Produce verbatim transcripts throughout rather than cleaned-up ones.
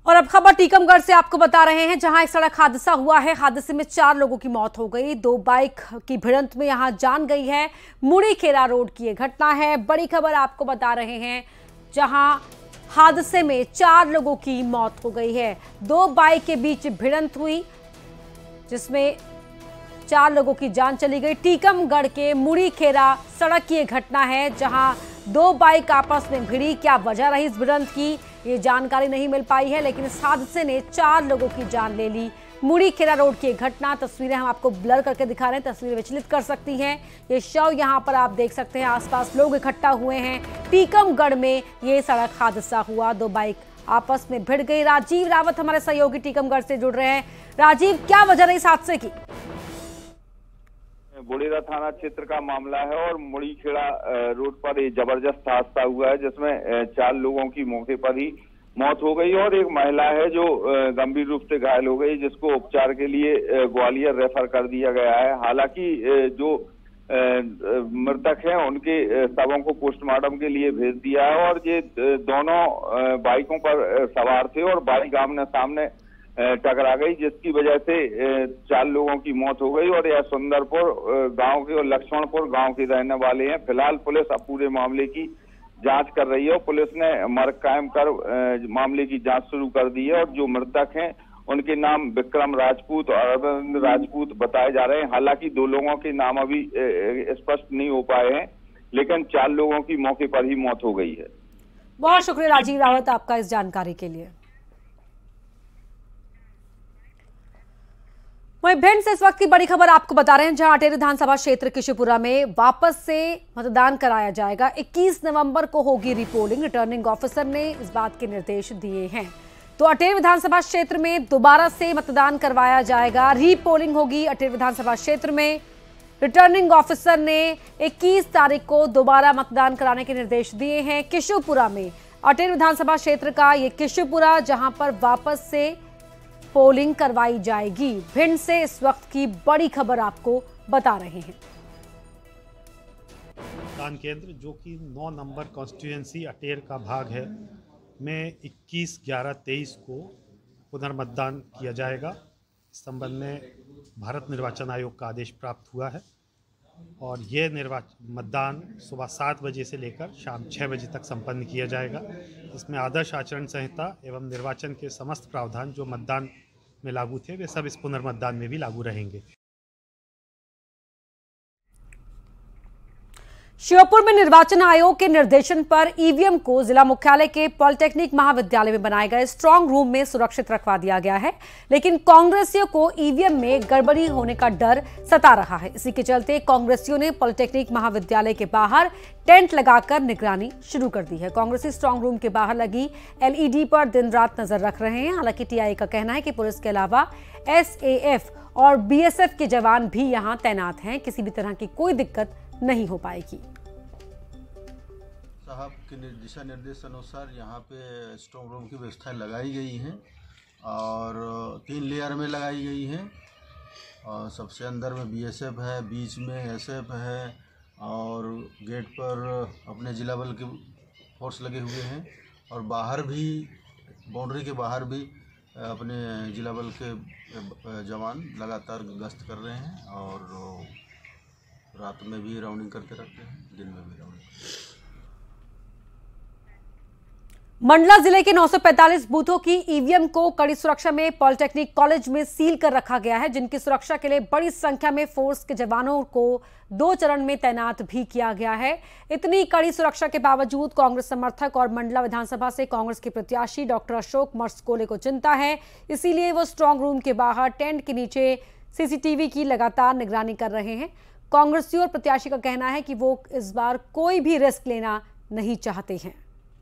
और अब खबर टीकमगढ़ से आपको बता रहे हैं, जहां एक सड़क हादसा हुआ है। हादसे में चार लोगों की मौत हो गई। दो बाइक की भिड़ंत में यहां जान गई है। मुड़ी खेरा रोड की यह घटना है। बड़ी खबर आपको बता रहे हैं, जहां हादसे में चार लोगों की मौत हो गई है। दो बाइक के बीच भिड़ंत हुई, जिसमें चार लोगों की जान चली गई। टीकमगढ़ के मुड़ी खेरा सड़क की यह घटना है, जहां दो बाइक आपस में भिड़ी। क्या वजह रही इस भिड़ंत की, ये जानकारी नहीं मिल पाई है, लेकिन इस हादसे ने चार लोगों की जान ले ली। मुड़ी खेरा रोड की घटना, तस्वीरें हम आपको ब्लर करके दिखा रहे हैं, तस्वीरें विचलित कर सकती हैं। ये शव यहां पर आप देख सकते हैं, आसपास लोग इकट्ठा हुए हैं। टीकमगढ़ में ये सड़क हादसा हुआ, दो बाइक आपस में भिड़ गई। राजीव रावत हमारे सहयोगी टीकमगढ़ से जुड़ रहे हैं। राजीव, क्या वजह रही इस हादसे की? बुड़ेरा थाना क्षेत्र का मामला है और मुड़ी खेड़ा रोड पर ये जबरदस्त हादसा हुआ है, जिसमें चार लोगों की मौके पर ही मौत हो गई और एक महिला है जो गंभीर रूप से घायल हो गई, जिसको उपचार के लिए ग्वालियर रेफर कर दिया गया है। हालांकि जो मृतक हैं उनके शवों को पोस्टमार्टम के लिए भेज दिया है और ये दोनों बाइकों पर सवार थे और बाइक आमने सामने टकरा गई, जिसकी वजह से चार लोगों की मौत हो गई। और यह सुंदरपुर गांव के और लक्ष्मणपुर गांव के रहने वाले हैं। फिलहाल पुलिस अब पूरे मामले की जांच कर रही है और पुलिस ने मर्ग कायम कर मामले की जांच शुरू कर दी है। और जो मृतक हैं उनके नाम विक्रम राजपूत और अरविंद राजपूत बताए जा रहे हैं। हालांकि दो लोगों के नाम अभी स्पष्ट नहीं हो पाए हैं, लेकिन चार लोगों की मौके पर ही मौत हो गई है। बहुत शुक्रिया राजीव रावत आपका इस जानकारी के लिए। वहीं भिंड से इस वक्त की बड़ी खबर आपको बता रहे हैं, जहां अटेर विधानसभा क्षेत्र किशुपुरा में वापस से मतदान कराया जाएगा। इक्कीस नवंबर को होगी रिपोलिंग। रिटर्निंग ऑफिसर ने इस बात के निर्देश दिए हैं। तो अटेर विधानसभा क्षेत्र में दोबारा से मतदान करवाया जाएगा। रीपोलिंग होगी अटेर विधानसभा क्षेत्र में। रिटर्निंग ऑफिसर ने इक्कीस तारीख को दोबारा मतदान कराने के निर्देश दिए हैं। किशुपुरा में अटेर विधानसभा क्षेत्र का ये किशुपुरा, जहां पर वापस से पोलिंग करवाई जाएगी। भिंड से इस वक्त की बड़ी खबर आपको बता रहे हैं। मतदान केंद्र जो कि नौ नंबर कॉन्स्टिट्यूएंसी अटेर का भाग है में इक्कीस ग्यारह तेईस को पुनर्मतदान किया जाएगा। इस संबंध में भारत निर्वाचन आयोग का आदेश प्राप्त हुआ है और ये निर्वाचन मतदान सुबह सात बजे से लेकर शाम छः बजे तक संपन्न किया जाएगा। इसमें आदर्श आचरण संहिता एवं निर्वाचन के समस्त प्रावधान जो मतदान में लागू थे, वे सब इस पुनर्मतदान में भी लागू रहेंगे। श्योपुर में निर्वाचन आयोग के निर्देशन पर ईवीएम को जिला मुख्यालय के पॉलिटेक्निक महाविद्यालय में बनाए गए स्ट्रांग रूम में सुरक्षित रखवा दिया गया है, लेकिन कांग्रेसियों को ईवीएम में गड़बड़ी होने का डर सता रहा है। इसी के चलते कांग्रेसियों ने पॉलिटेक्निक महाविद्यालय के बाहर टेंट लगाकर निगरानी शुरू कर दी है। कांग्रेसी स्ट्रांग रूम के बाहर लगी एलईडी पर दिन रात नजर रख रहे हैं। हालांकि टीआई का कहना है कि पुलिस के अलावा एसएएफ और बीएसएफ के जवान भी यहां तैनात हैं। किसी भी तरह की कोई दिक्कत नहीं हो पाएगी। साहब के दिशा निर्देश अनुसार यहाँ पे स्ट्रांग रूम की व्यवस्था लगाई गई है और तीन लेयर में लगाई गई है। और सबसे अंदर में बीएसएफ है, बीच में एसएफ है और गेट पर अपने जिला बल के फोर्स लगे हुए हैं और बाहर भी बाउंड्री के बाहर भी अपने जिला बल के जवान लगातार गश्त कर रहे हैं और रात में भी राउंडिंग करते रहते हैं, दिन में भी राउंडिंग। मंडला जिले के नौ सौ पैंतालीस बूथों की ईवीएम को कड़ी सुरक्षा में पॉलिटेक्निक कॉलेज में सील कर रखा गया है, जिनकी सुरक्षा के लिए बड़ी संख्या में फोर्स के जवानों को दो चरण में तैनात भी किया गया है। इतनी कड़ी सुरक्षा के बावजूद कांग्रेस समर्थक और मंडला विधानसभा से कांग्रेस के प्रत्याशी डॉक्टर अशोक मर्सकोले को चिंता है, इसीलिए वो स्ट्रांग रूम के बाहर टेंट के नीचे सीसीटीवी की लगातार निगरानी कर रहे हैं। कांग्रेसियों और प्रत्याशी का कहना है कि वो इस बार कोई भी रिस्क लेना नहीं चाहते हैं।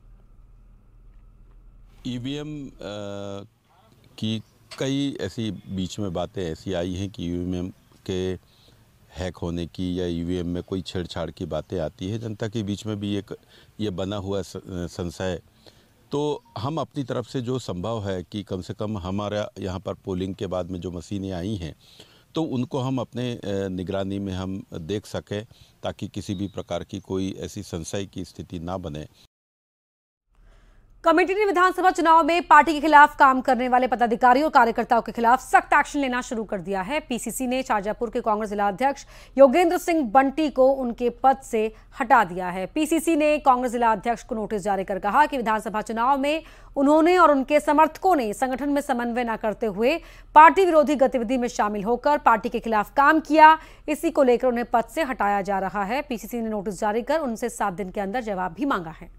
ईवीएम की कई ऐसी बीच में बातें ऐसी आई हैं कि ईवीएम के हैक होने की या ईवीएम में कोई छेड़छाड़ की बातें आती है। जनता के बीच में भी एक ये बना हुआ संशय। तो हम अपनी तरफ से जो संभव है कि कम से कम हमारा यहाँ पर पोलिंग के बाद में जो मशीनें आई हैं तो उनको हम अपने निगरानी में हम देख सकें, ताकि किसी भी प्रकार की कोई ऐसी संशय की स्थिति ना बने। कमेटी ने विधानसभा चुनाव में पार्टी के खिलाफ काम करने वाले पदाधिकारियों और कार्यकर्ताओं के खिलाफ सख्त एक्शन लेना शुरू कर दिया है। पीसीसी ने शाजापुर के कांग्रेस जिला अध्यक्ष योगेंद्र सिंह बंटी को उनके पद से हटा दिया है। पीसीसी ने कांग्रेस जिला अध्यक्ष को नोटिस जारी कर कहा कि विधानसभा चुनाव में उन्होंने और उनके समर्थकों ने संगठन में समन्वय न करते हुए पार्टी विरोधी गतिविधि में शामिल होकर पार्टी के खिलाफ काम किया। इसी को लेकर उन्हें पद से हटाया जा रहा है। पीसीसी ने नोटिस जारी कर उनसे सात दिन के अंदर जवाब भी मांगा है।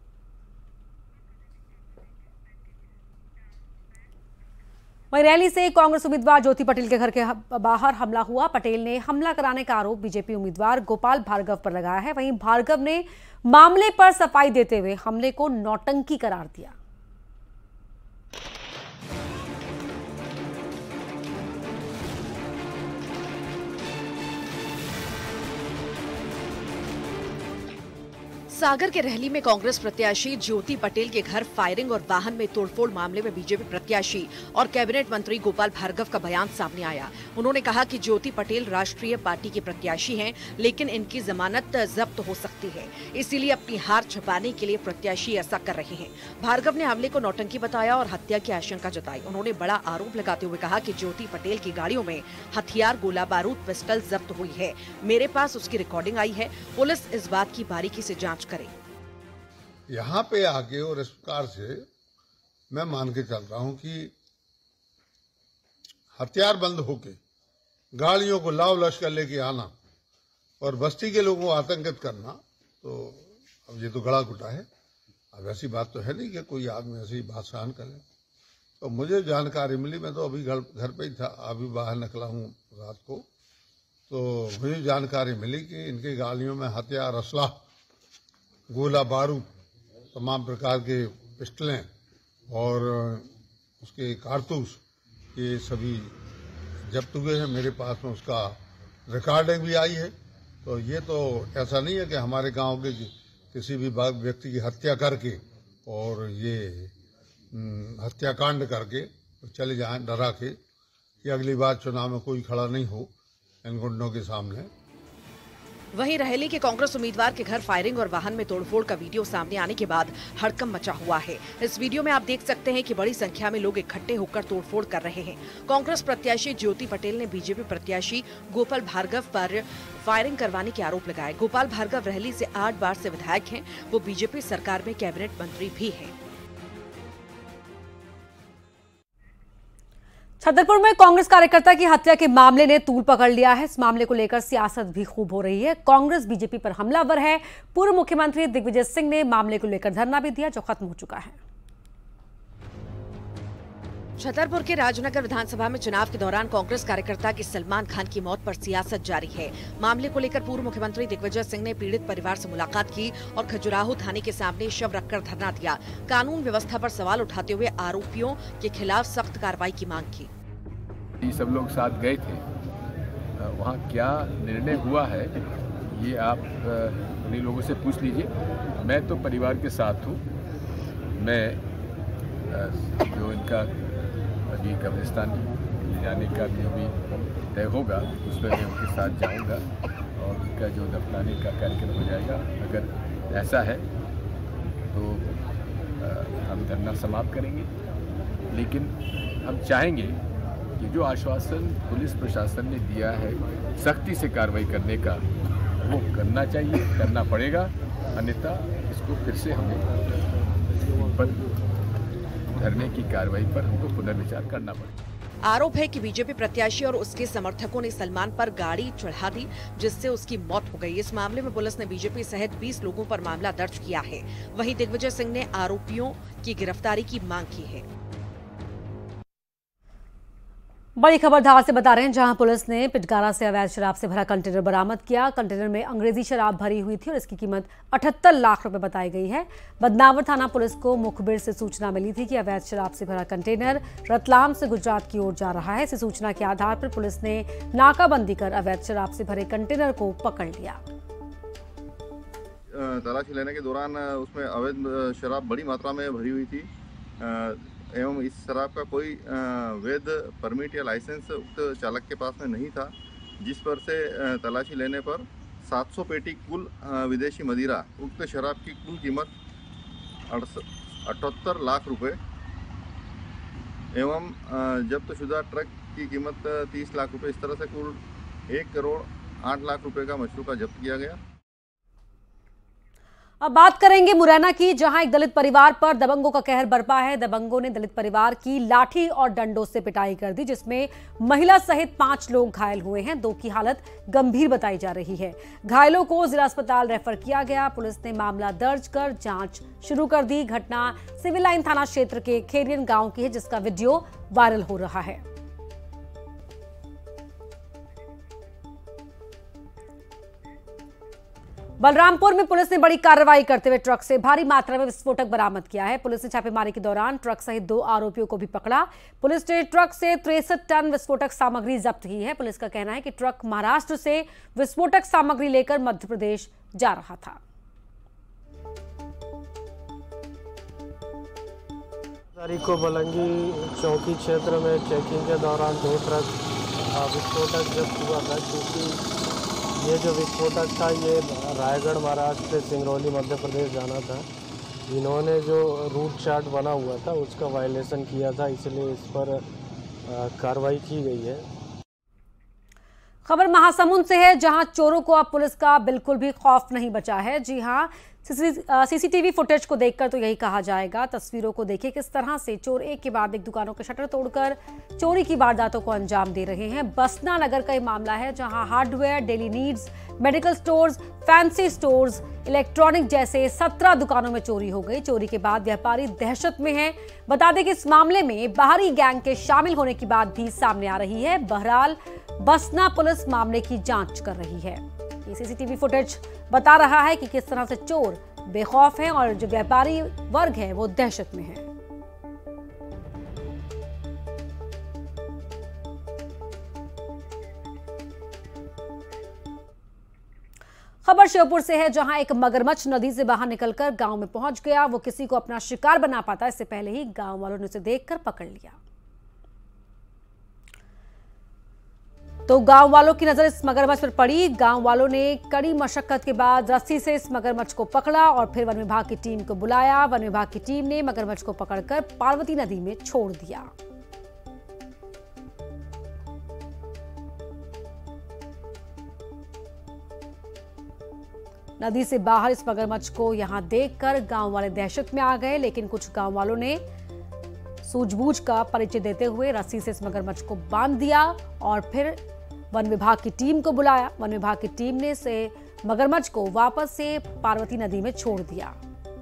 वहीं रैली से कांग्रेस उम्मीदवार ज्योति पटेल के घर के बाहर हमला हुआ। पटेल ने हमला कराने का आरोप बीजेपी उम्मीदवार गोपाल भार्गव पर लगाया है। वहीं भार्गव ने मामले पर सफाई देते हुए हमले को नौटंकी करार दिया। सागर के रहली में कांग्रेस प्रत्याशी ज्योति पटेल के घर फायरिंग और वाहन में तोड़फोड़ मामले में बीजेपी प्रत्याशी और कैबिनेट मंत्री गोपाल भार्गव का बयान सामने आया। उन्होंने कहा कि ज्योति पटेल राष्ट्रीय पार्टी के प्रत्याशी हैं, लेकिन इनकी जमानत जब्त हो सकती है, इसीलिए अपनी हार छुपाने के लिए प्रत्याशी ऐसा कर रहे हैं। भार्गव ने हमले को नौटंकी बताया और हत्या की आशंका जताई। उन्होंने बड़ा आरोप लगाते हुए कहा कि ज्योति पटेल की गाड़ियों में हथियार, गोला बारूद, पिस्टल जब्त हुई है। मेरे पास उसकी रिकॉर्डिंग आई है। पुलिस इस बात की बारीकी से जांच करे। यहाँ पे आके और इस प्रकार से मैं मान के चल रहा हूँ कि हथियार बंद होके गाड़ियों को लाव लश्कर लेके आना और बस्ती के लोगों को आतंकित करना, तो अब ये तो गड़ा घुटा है। अब ऐसी बात तो है नहीं कि कोई आदमी ऐसी बात सहन करे। तो मुझे जानकारी मिली, मैं तो अभी घर घर पे ही था, अभी बाहर निकला हूँ रात को, तो मुझे जानकारी मिली कि इनकी गाड़ियों में हथियार, असला, गोला बारूद, तमाम प्रकार के पिस्टलें और उसके कारतूस, ये सभी जब्त हुए हैं। मेरे पास में उसका रिकॉर्डिंग भी आई है। तो ये तो ऐसा नहीं है कि हमारे गांव के किसी भी व्यक्ति की हत्या करके और ये हत्याकांड करके चले जाएं डरा के कि अगली बार चुनाव में कोई खड़ा नहीं हो इन गुंडों के सामने। वहीं रहेली के कांग्रेस उम्मीदवार के घर फायरिंग और वाहन में तोड़फोड़ का वीडियो सामने आने के बाद हड़कंप मचा हुआ है। इस वीडियो में आप देख सकते हैं कि बड़ी संख्या में लोग इकट्ठे होकर तोड़फोड़ कर रहे हैं। कांग्रेस प्रत्याशी ज्योति पटेल ने बीजेपी प्रत्याशी गोपाल भार्गव पर फायरिंग करवाने के आरोप लगाए। गोपाल भार्गव रहेली से आठ बार से विधायक हैं। वो बीजेपी सरकार में कैबिनेट मंत्री भी हैं। छतरपुर में कांग्रेस कार्यकर्ता की हत्या के मामले ने तूल पकड़ लिया है। इस मामले को लेकर सियासत भी खूब हो रही है। कांग्रेस बीजेपी पर हमलावर है। पूर्व मुख्यमंत्री दिग्विजय सिंह ने मामले को लेकर धरना भी दिया, जो खत्म हो चुका है। छतरपुर के राजनगर विधानसभा में चुनाव के दौरान कांग्रेस कार्यकर्ता की सलमान खान की मौत पर सियासत जारी है। मामले को लेकर पूर्व मुख्यमंत्री दिग्विजय सिंह ने पीड़ित परिवार से मुलाकात की और खजुराहो थाने के सामने शव रखकर धरना दिया। कानून व्यवस्था पर सवाल उठाते हुए आरोपियों के खिलाफ सख्त कार्रवाई की मांग की। ये सब लोग साथ गए थे, वहाँ क्या निर्णय हुआ है ये आप उन्हीं लोगों से पूछ लीजिए। मैं तो परिवार के साथ हूँ। मैं जो इनका अभी कब्रिस्तान ले जाने का भी अभी तय होगा, उसमें मैं उनके साथ जाऊंगा और उनका जो दफनाने का कार्यक्रम हो जाएगा। अगर ऐसा है तो हम धरना समाप्त करेंगे, लेकिन हम चाहेंगे कि जो आश्वासन पुलिस प्रशासन ने दिया है सख्ती से कार्रवाई करने का, वो करना चाहिए, करना पड़ेगा। अन्यथा इसको फिर से हमें पर धरने की कार्रवाई पर हमको पुनर्विचार करना पड़ेगा। आरोप है कि बीजेपी प्रत्याशी और उसके समर्थकों ने सलमान पर गाड़ी चढ़ा दी, जिससे उसकी मौत हो गई। इस मामले में पुलिस ने बीजेपी सहित बीस लोगों पर मामला दर्ज किया है। वहीं दिग्विजय सिंह ने आरोपियों की गिरफ्तारी की मांग की है। बड़ी खबर धार से बता रहे हैं, जहां पुलिस ने पिटगारा से अवैध शराब से भरा कंटेनर बरामद किया। कंटेनर में अंग्रेजी शराब भरी हुई थी और इसकी कीमत अठहत्तर लाख रुपए बताई गई है। बदनावर थाना पुलिस को मुखबिर से सूचना मिली थी कि अवैध शराब से भरा कंटेनर रतलाम से गुजरात की ओर जा रहा है। इसी सूचना के आधार पर पुलिस ने नाकाबंदी कर अवैध शराब से भरे कंटेनर को पकड़ लिया। तलाशी लेने के दौरान उसमें अवैध शराब बड़ी मात्रा में भरी हुई थी एवं इस शराब का कोई वैध परमिट या लाइसेंस उक्त चालक के पास में नहीं था, जिस पर से तलाशी लेने पर सात सौ पेटी कुल विदेशी मदिरा उक्त शराब की कुल कीमत अठहत्तर लाख रुपए एवं जब्तशुदा ट्रक की कीमत तीस लाख रुपए, इस तरह से कुल एक करोड़ आठ लाख रुपए का मशरूका जब्त किया गया। अब बात करेंगे मुरैना की, जहां एक दलित परिवार पर दबंगों का कहर बरपा है। दबंगों ने दलित परिवार की लाठी और डंडों से पिटाई कर दी, जिसमें महिला सहित पांच लोग घायल हुए हैं। दो की हालत गंभीर बताई जा रही है। घायलों को जिला अस्पताल रेफर किया गया। पुलिस ने मामला दर्ज कर जांच शुरू कर दी। घटना सिविल लाइन थाना क्षेत्र के खेरियन गांव की है, जिसका वीडियो वायरल हो रहा है। बलरामपुर में पुलिस ने बड़ी कार्रवाई करते हुए ट्रक से भारी मात्रा में विस्फोटक बरामद किया है। पुलिस ने छापेमारी के दौरान ट्रक सहित दो आरोपियों को भी पकड़ा। पुलिस ने ट्रक से तिरसठ टन विस्फोटक सामग्री जब्त की है। पुलिस का कहना है कि ट्रक महाराष्ट्र से विस्फोटक सामग्री लेकर मध्य प्रदेश जा रहा था। तारीख को बलंगी चौकी क्षेत्र में चेकिंग के दौरान दो ट्रक विस्फोटक जब्त हुआ था। क्योंकि ये जो विस्फोटक था ये रायगढ़ महाराष्ट्र से सिंगरौली मध्य प्रदेश जाना था। इन्होंने जो रूट चार्ट बना हुआ था उसका वायलेशन किया था, इसलिए इस पर कार्रवाई की गई है। खबर महासमुंद से है, जहां चोरों को अब पुलिस का बिल्कुल भी खौफ नहीं बचा है। जी हां, सीसीटीवी फुटेज को देखकर तो यही कहा जाएगा। तस्वीरों को देखिए किस तरह से चोर एक के बाद एक दुकानों के शटर तोड़कर चोरी की वारदातों को अंजाम दे रहे हैं। बसना नगर का ये मामला है, जहां hardware, daily needs, medical stores, fancy stores, electronic जैसे सत्रह दुकानों में चोरी हो गई। चोरी के बाद व्यापारी दहशत में हैं। बता दें कि इस मामले में बाहरी गैंग के शामिल होने की बात भी सामने आ रही है। बहरहाल बसना पुलिस मामले की जांच कर रही है। ये सीसीटीवी फुटेज बता रहा है कि किस तरह से चोर बेखौफ हैं और जो व्यापारी वर्ग है वो दहशत में है। खबर श्योपुर से है, जहां एक मगरमच्छ नदी से बाहर निकलकर गांव में पहुंच गया। वो किसी को अपना शिकार बना पाता, इससे पहले ही गांव वालों ने उसे देखकर पकड़ लिया। तो गांव वालों की नजर इस मगरमच्छ पर पड़ी। गांव वालों ने कड़ी मशक्कत के बाद रस्सी से इस मगरमच्छ को पकड़ा और फिर वन विभाग की टीम को बुलाया। वन विभाग की टीम ने मगरमच्छ को पकड़कर पार्वती नदी में छोड़ दिया। नदी से बाहर इस मगरमच्छ को यहां देखकर गांव वाले दहशत में आ गए, लेकिन कुछ गांव वालों ने सूझबूझ का परिचय देते हुए रस्सी से इस मगरमच्छ को बांध दिया और फिर वन विभाग की टीम को बुलाया। वन विभाग की टीम ने से मगरमच्छ को वापस से पार्वती नदी में छोड़ दिया।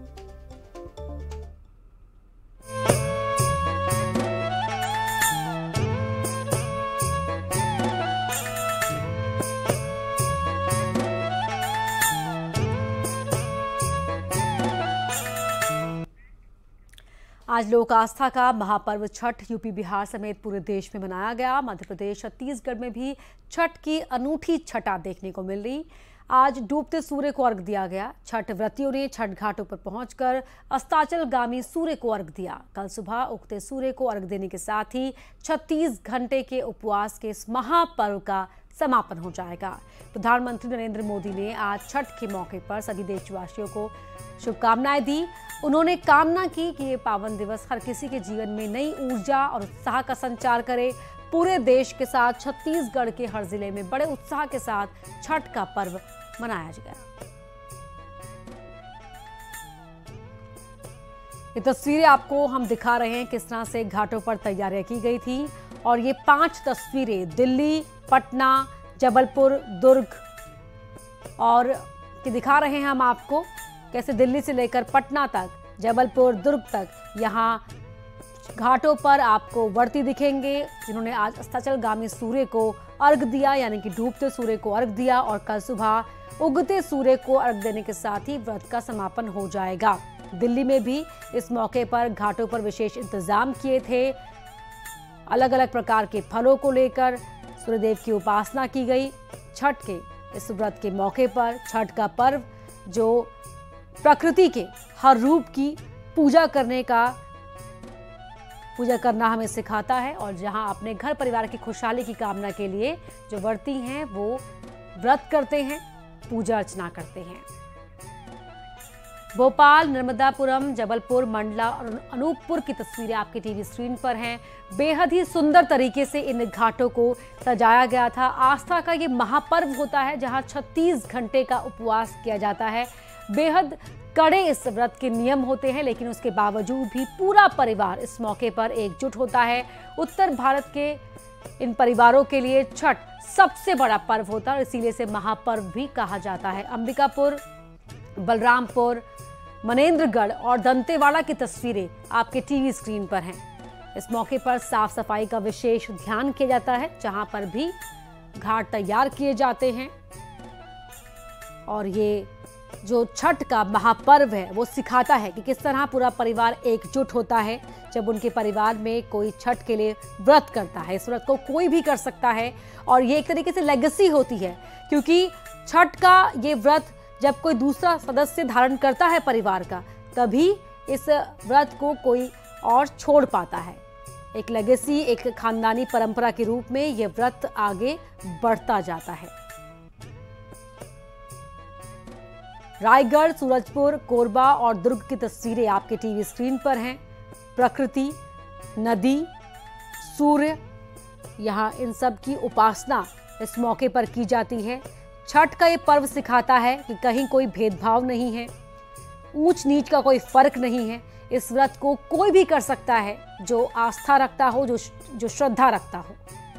आज लोक आस्था का महापर्व छठ यूपी बिहार समेत पूरे देश में मनाया गया। मध्य प्रदेश छत्तीसगढ़ में भी छठ की अनूठी छटा देखने को मिल रही। आज डूबते सूर्य को अर्घ दिया गया। छठ व्रतियों ने छठ घाटों पर पहुंचकर अस्ताचलगामी सूर्य को अर्घ दिया। कल सुबह उगते सूर्य को अर्घ देने के साथ ही छत्तीस घंटे के उपवास के इस महापर्व का समापन हो जाएगा। प्रधानमंत्री नरेंद्र मोदी ने आज छठ के मौके पर सभी देशवासियों को शुभकामनाएं दी। उन्होंने कामना की कि ये पावन दिवस हर किसी के जीवन में नई ऊर्जा और उत्साह का संचार करे। पूरे देश के साथ छत्तीसगढ़ के हर जिले में बड़े उत्साह के साथ छठ का पर्व मनाया गया। ये तस्वीरें आपको हम दिखा रहे हैं किस तरह से घाटों पर तैयारियां की गई थी। और ये पांच तस्वीरें दिल्ली, पटना, जबलपुर, दुर्ग और कि दिखा रहे हैं हम आपको कैसे दिल्ली से लेकर पटना तक, जबलपुर, दुर्ग तक यहाँ घाटों पर आपको व्रती दिखेंगे, जिन्होंने आज अस्ताचलगामी सूर्य को अर्घ दिया, यानी कि डूबते सूर्य को अर्घ दिया। और कल सुबह उगते सूर्य को अर्घ देने के साथ ही व्रत का समापन हो जाएगा। दिल्ली में भी इस मौके पर घाटों पर विशेष इंतजाम किए थे। अलग अलग प्रकार के फलों को लेकर सूर्यदेव की उपासना की गई। छठ के इस व्रत के मौके पर छठ का पर्व जो प्रकृति के हर रूप की पूजा करने का पूजा करना हमें सिखाता है, और जहां अपने घर परिवार की खुशहाली की कामना के लिए जो व्रती हैं वो व्रत करते हैं, पूजा अर्चना करते हैं। भोपाल, नर्मदापुरम, जबलपुर, मंडला और अनूपपुर की तस्वीरें आपके टीवी स्क्रीन पर हैं। बेहद ही सुंदर तरीके से इन घाटों को सजाया गया था। आस्था का ये महापर्व होता है जहां छत्तीस घंटे का उपवास किया जाता है। बेहद कड़े इस व्रत के नियम होते हैं, लेकिन उसके बावजूद भी पूरा परिवार इस मौके पर एकजुट होता है। उत्तर भारत के इन परिवारों के लिए छठ सबसे बड़ा पर्व होता है और इसीलिए इसे महापर्व भी कहा जाता है। अंबिकापुर, बलरामपुर, मनेंद्रगढ़ और दंतेवाड़ा की तस्वीरें आपके टीवी स्क्रीन पर हैं। इस मौके पर साफ सफाई का विशेष ध्यान किया जाता है, जहां पर भी घाट तैयार किए जाते हैं। और ये जो छठ का महापर्व है वो सिखाता है कि किस तरह पूरा परिवार एकजुट होता है जब उनके परिवार में कोई छठ के लिए व्रत करता है। इस व्रत को कोई भी कर सकता है और ये एक तरीके से लेगेसी होती है, क्योंकि छठ का ये व्रत जब कोई दूसरा सदस्य धारण करता है परिवार का, तभी इस व्रत को कोई और छोड़ पाता है। एक लेगेसी, एक खानदानी परंपरा के रूप में यह व्रत आगे बढ़ता जाता है। रायगढ़, सूरजपुर, कोरबा और दुर्ग की तस्वीरें आपके टीवी स्क्रीन पर हैं। प्रकृति, नदी, सूर्य, यहाँ इन सब की उपासना इस मौके पर की जाती है। छठ का ये पर्व सिखाता है कि कहीं कोई भेदभाव नहीं है, ऊंच नीच का कोई फर्क नहीं है। इस व्रत को कोई भी कर सकता है जो आस्था रखता हो, जो जो श्रद्धा रखता हो।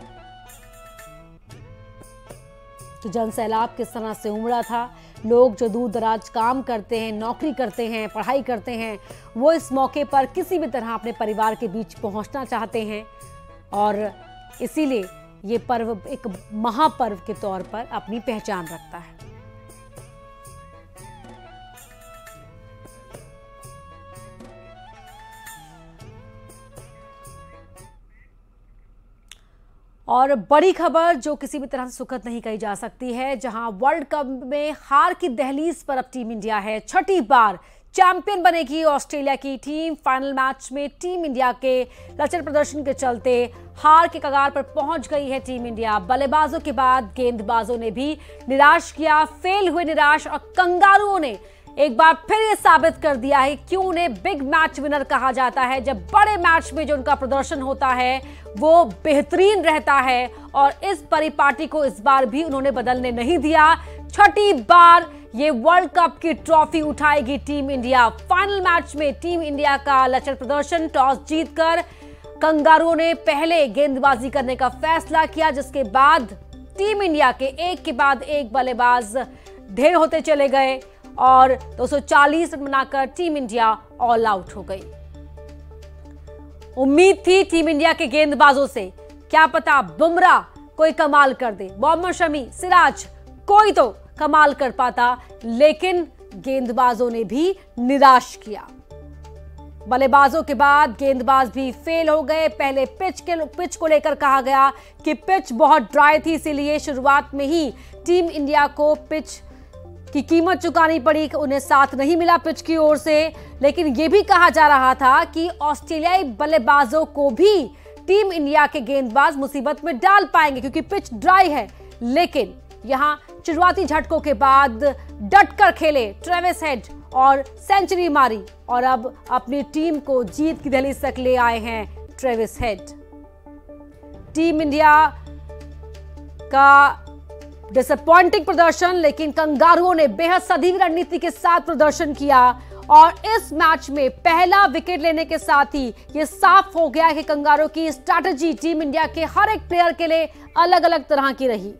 तो जन सैलाब किस तरह से उमड़ा था। लोग जो दूर दराज काम करते हैं, नौकरी करते हैं, पढ़ाई करते हैं, वो इस मौके पर किसी भी तरह अपने परिवार के बीच पहुंचना चाहते हैं और इसीलिए ये पर्व एक महापर्व के तौर पर अपनी पहचान रखता है। और बड़ी खबर जो किसी भी तरह से सुखद नहीं कही जा सकती है, जहां वर्ल्ड कप में हार की दहलीज पर अब टीम इंडिया है। छठी बार चैंपियन बनेगी ऑस्ट्रेलिया की टीम। फाइनल मैच में टीम इंडिया के लचर प्रदर्शन के चलते हार के कगार पर पहुंच गई है टीम इंडिया। बल्लेबाजों के बाद गेंदबाजों ने भी निराश किया, फेल हुए निराश, और कंगारुओं ने एक बार फिर ये साबित कर दिया है क्यों उन्हें बिग मैच विनर कहा जाता है। जब बड़े मैच में जो उनका प्रदर्शन होता है वो बेहतरीन रहता है, और इस परिपाटी को इस बार भी उन्होंने बदलने नहीं दिया। छठी बार ये वर्ल्ड कप की ट्रॉफी उठाएगी टीम इंडिया। फाइनल मैच में टीम इंडिया का लचर प्रदर्शन, टॉस जीतकर कंगारुओं ने पहले गेंदबाजी करने का फैसला किया, जिसके बाद टीम इंडिया के एक के बाद एक बल्लेबाज ढेर होते चले गए और दो सौ चालीस रन बनाकर टीम इंडिया ऑल आउट हो गई। उम्मीद थी टीम इंडिया के गेंदबाजों से, क्या पता बुमराह कोई कमाल कर दे, मोहम्मद शमी, सिराज कोई तो कमाल कर पाता, लेकिन गेंदबाजों ने भी निराश किया। बल्लेबाजों के बाद गेंदबाज भी फेल हो गए। पहले पिच के पिच को लेकर कहा गया कि पिच बहुत ड्राई थी, इसीलिए शुरुआत में ही टीम इंडिया को पिच की कीमत चुकानी पड़ी, उन्हें साथ नहीं मिला पिच की ओर से। लेकिन यह भी कहा जा रहा था कि ऑस्ट्रेलियाई बल्लेबाजों को भी टीम इंडिया के गेंदबाज मुसीबत में डाल पाएंगे क्योंकि पिच ड्राई है। लेकिन यहां शुरुआती झटकों के बाद डटकर खेले ट्रेविस हेड और सेंचुरी मारी, और अब अपनी टीम को जीत की दहलीज तक ले आए हैं ट्रेविस हेड। टीम इंडिया का डिसअपॉइंटिंग प्रदर्शन, लेकिन कंगारुओं ने बेहद सधीवी रणनीति के साथ प्रदर्शन किया और इस मैच में पहला विकेट लेने के साथ ही यह साफ हो गया कि कंगारुओं की स्ट्रैटेजी टीम इंडिया के हर एक प्लेयर के लिए अलग अलग तरह की रही।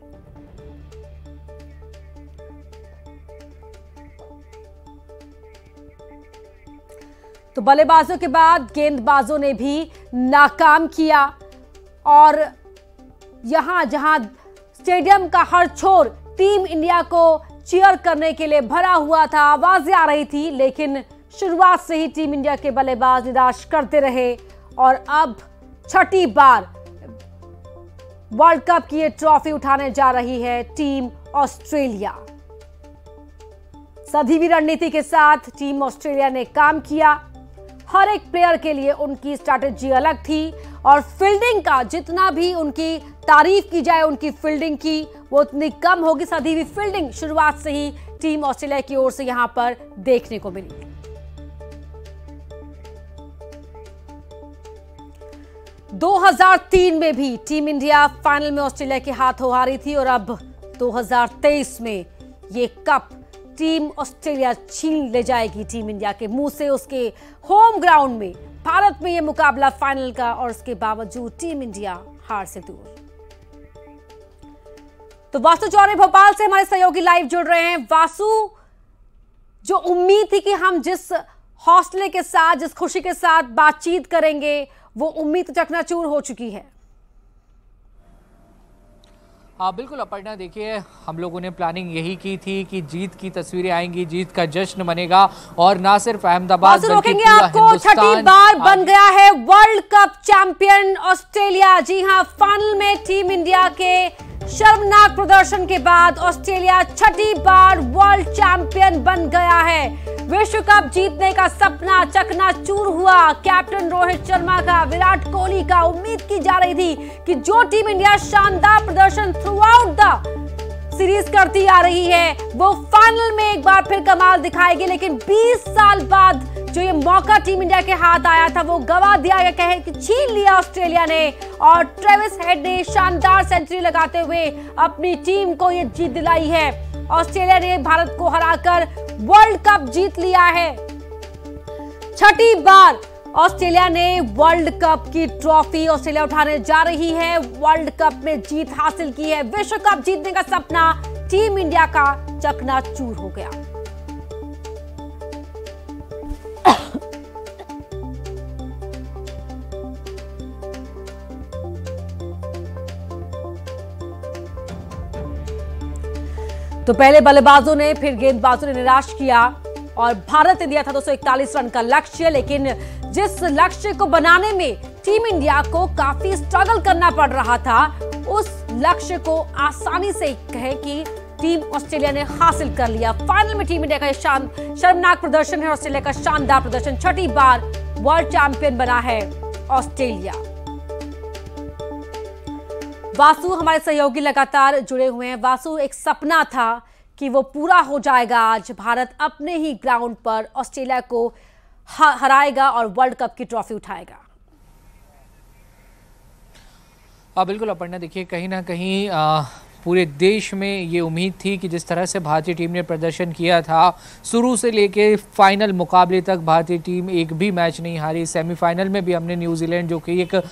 तो बल्लेबाजों के बाद गेंदबाजों ने भी नाकाम किया, और यहां जहां स्टेडियम का हर छोर टीम इंडिया को चीयर करने के लिए भरा हुआ था, आवाजें आ रही थी, लेकिन शुरुआत से ही टीम इंडिया के बल्लेबाज निराश करते रहे। और अब छठी बार वर्ल्ड कप की ये ट्रॉफी उठाने जा रही है टीम ऑस्ट्रेलिया। सधीवी रणनीति के साथ टीम ऑस्ट्रेलिया ने काम किया। हर एक प्लेयर के लिए उनकी स्ट्रैटेजी अलग थी, और फील्डिंग का जितना भी उनकी तारीफ की जाए उनकी फील्डिंग की, वो उतनी कम होगी। सधीवी फील्डिंग शुरुआत से ही टीम ऑस्ट्रेलिया की ओर से यहां पर देखने को मिली। दो हज़ार तीन में भी टीम इंडिया फाइनल में ऑस्ट्रेलिया के हाथों हारी थी और अब दो हज़ार तेईस में ये कप टीम ऑस्ट्रेलिया छीन ले जाएगी टीम इंडिया के मुंह से। उसके होम ग्राउंड में भारत में ये मुकाबला फाइनल का, और उसके बावजूद टीम इंडिया हार से दूर। तो वासु चौरे भोपाल से हमारे सहयोगी लाइव जुड़ रहे हैं। वासु, जो उम्मीद थी कि हम जिस हौसले के साथ, जिस खुशी के साथ बातचीत करेंगे, वो उम्मीद चकनाचूर हो चुकी है। हाँ बिल्कुल अपर्णा, देखिए हम लोगों ने प्लानिंग यही की थी कि जीत की तस्वीरें आएंगी, जीत का जश्न बनेगा, और ना सिर्फ अहमदाबाद बल्कि पूरा आपको छठी बार बन गया है वर्ल्ड कप चैंपियन ऑस्ट्रेलिया। जी हां, फाइनल में टीम इंडिया के शर्मनाक प्रदर्शन के बाद ऑस्ट्रेलिया छठी बार वर्ल्ड चैंपियन बन गया है। विश्व कप जीतने का सपना चकनाचूर हुआ। कैप्टन रोहित शर्मा का, विराट कोहली का। उम्मीद की जा रही थी कि जो टीम इंडिया शानदार प्रदर्शन थ्रू आउट द सीरीज करती आ रही है, वो फाइनल में एक बार फिर कमाल दिखाएगी। लेकिन बीस साल बाद जो ये मौका टीम इंडिया के हाथ आया था, वो गवा दिया गया, कहे कि छीन लिया ऑस्ट्रेलिया ने। और ट्रेविस हेड ने शानदार सेंचुरी लगाते हुए अपनी टीम को ये जीत दिलाई है। ऑस्ट्रेलिया ने भारत को हराकर वर्ल्ड कप जीत लिया है। छठी बार ऑस्ट्रेलिया ने वर्ल्ड कप की ट्रॉफी ऑस्ट्रेलिया उठाने जा रही है। वर्ल्ड कप में जीत हासिल की है। विश्व कप जीतने का सपना टीम इंडिया का चकनाचूर हो गया। तो पहले बल्लेबाजों ने, फिर गेंदबाजों ने निराश किया और भारत ने दिया था दो सौ इकतालीस रन का लक्ष्य। लेकिन जिस लक्ष्य को बनाने में टीम इंडिया को काफी स्ट्रगल करना पड़ रहा था, उस लक्ष्य को आसानी से कहे कि टीम ऑस्ट्रेलिया ने हासिल कर लिया। फाइनल में टीम इंडिया का शान शर्मनाक प्रदर्शन है। ऑस्ट्रेलिया का शानदार प्रदर्शन, छठी बार वर्ल्ड चैंपियन बना है ऑस्ट्रेलिया। वासु हमारे सहयोगी लगातार जुड़े हुए हैं। वासु, एक सपना था कि वो पूरा हो जाएगा। आज भारत अपने ही ग्राउंड पर ऑस्ट्रेलिया को हराएगा और वर्ल्ड कप की ट्रॉफी उठाएगा। हाँ बिल्कुल अपर्णा, देखिए कहीं ना कहीं आ, पूरे देश में ये उम्मीद थी कि जिस तरह से भारतीय टीम ने प्रदर्शन किया था, शुरू से लेके फाइनल मुकाबले तक भारतीय टीम एक भी मैच नहीं हारी। सेमीफाइनल में भी हमने न्यूजीलैंड, जो कि एक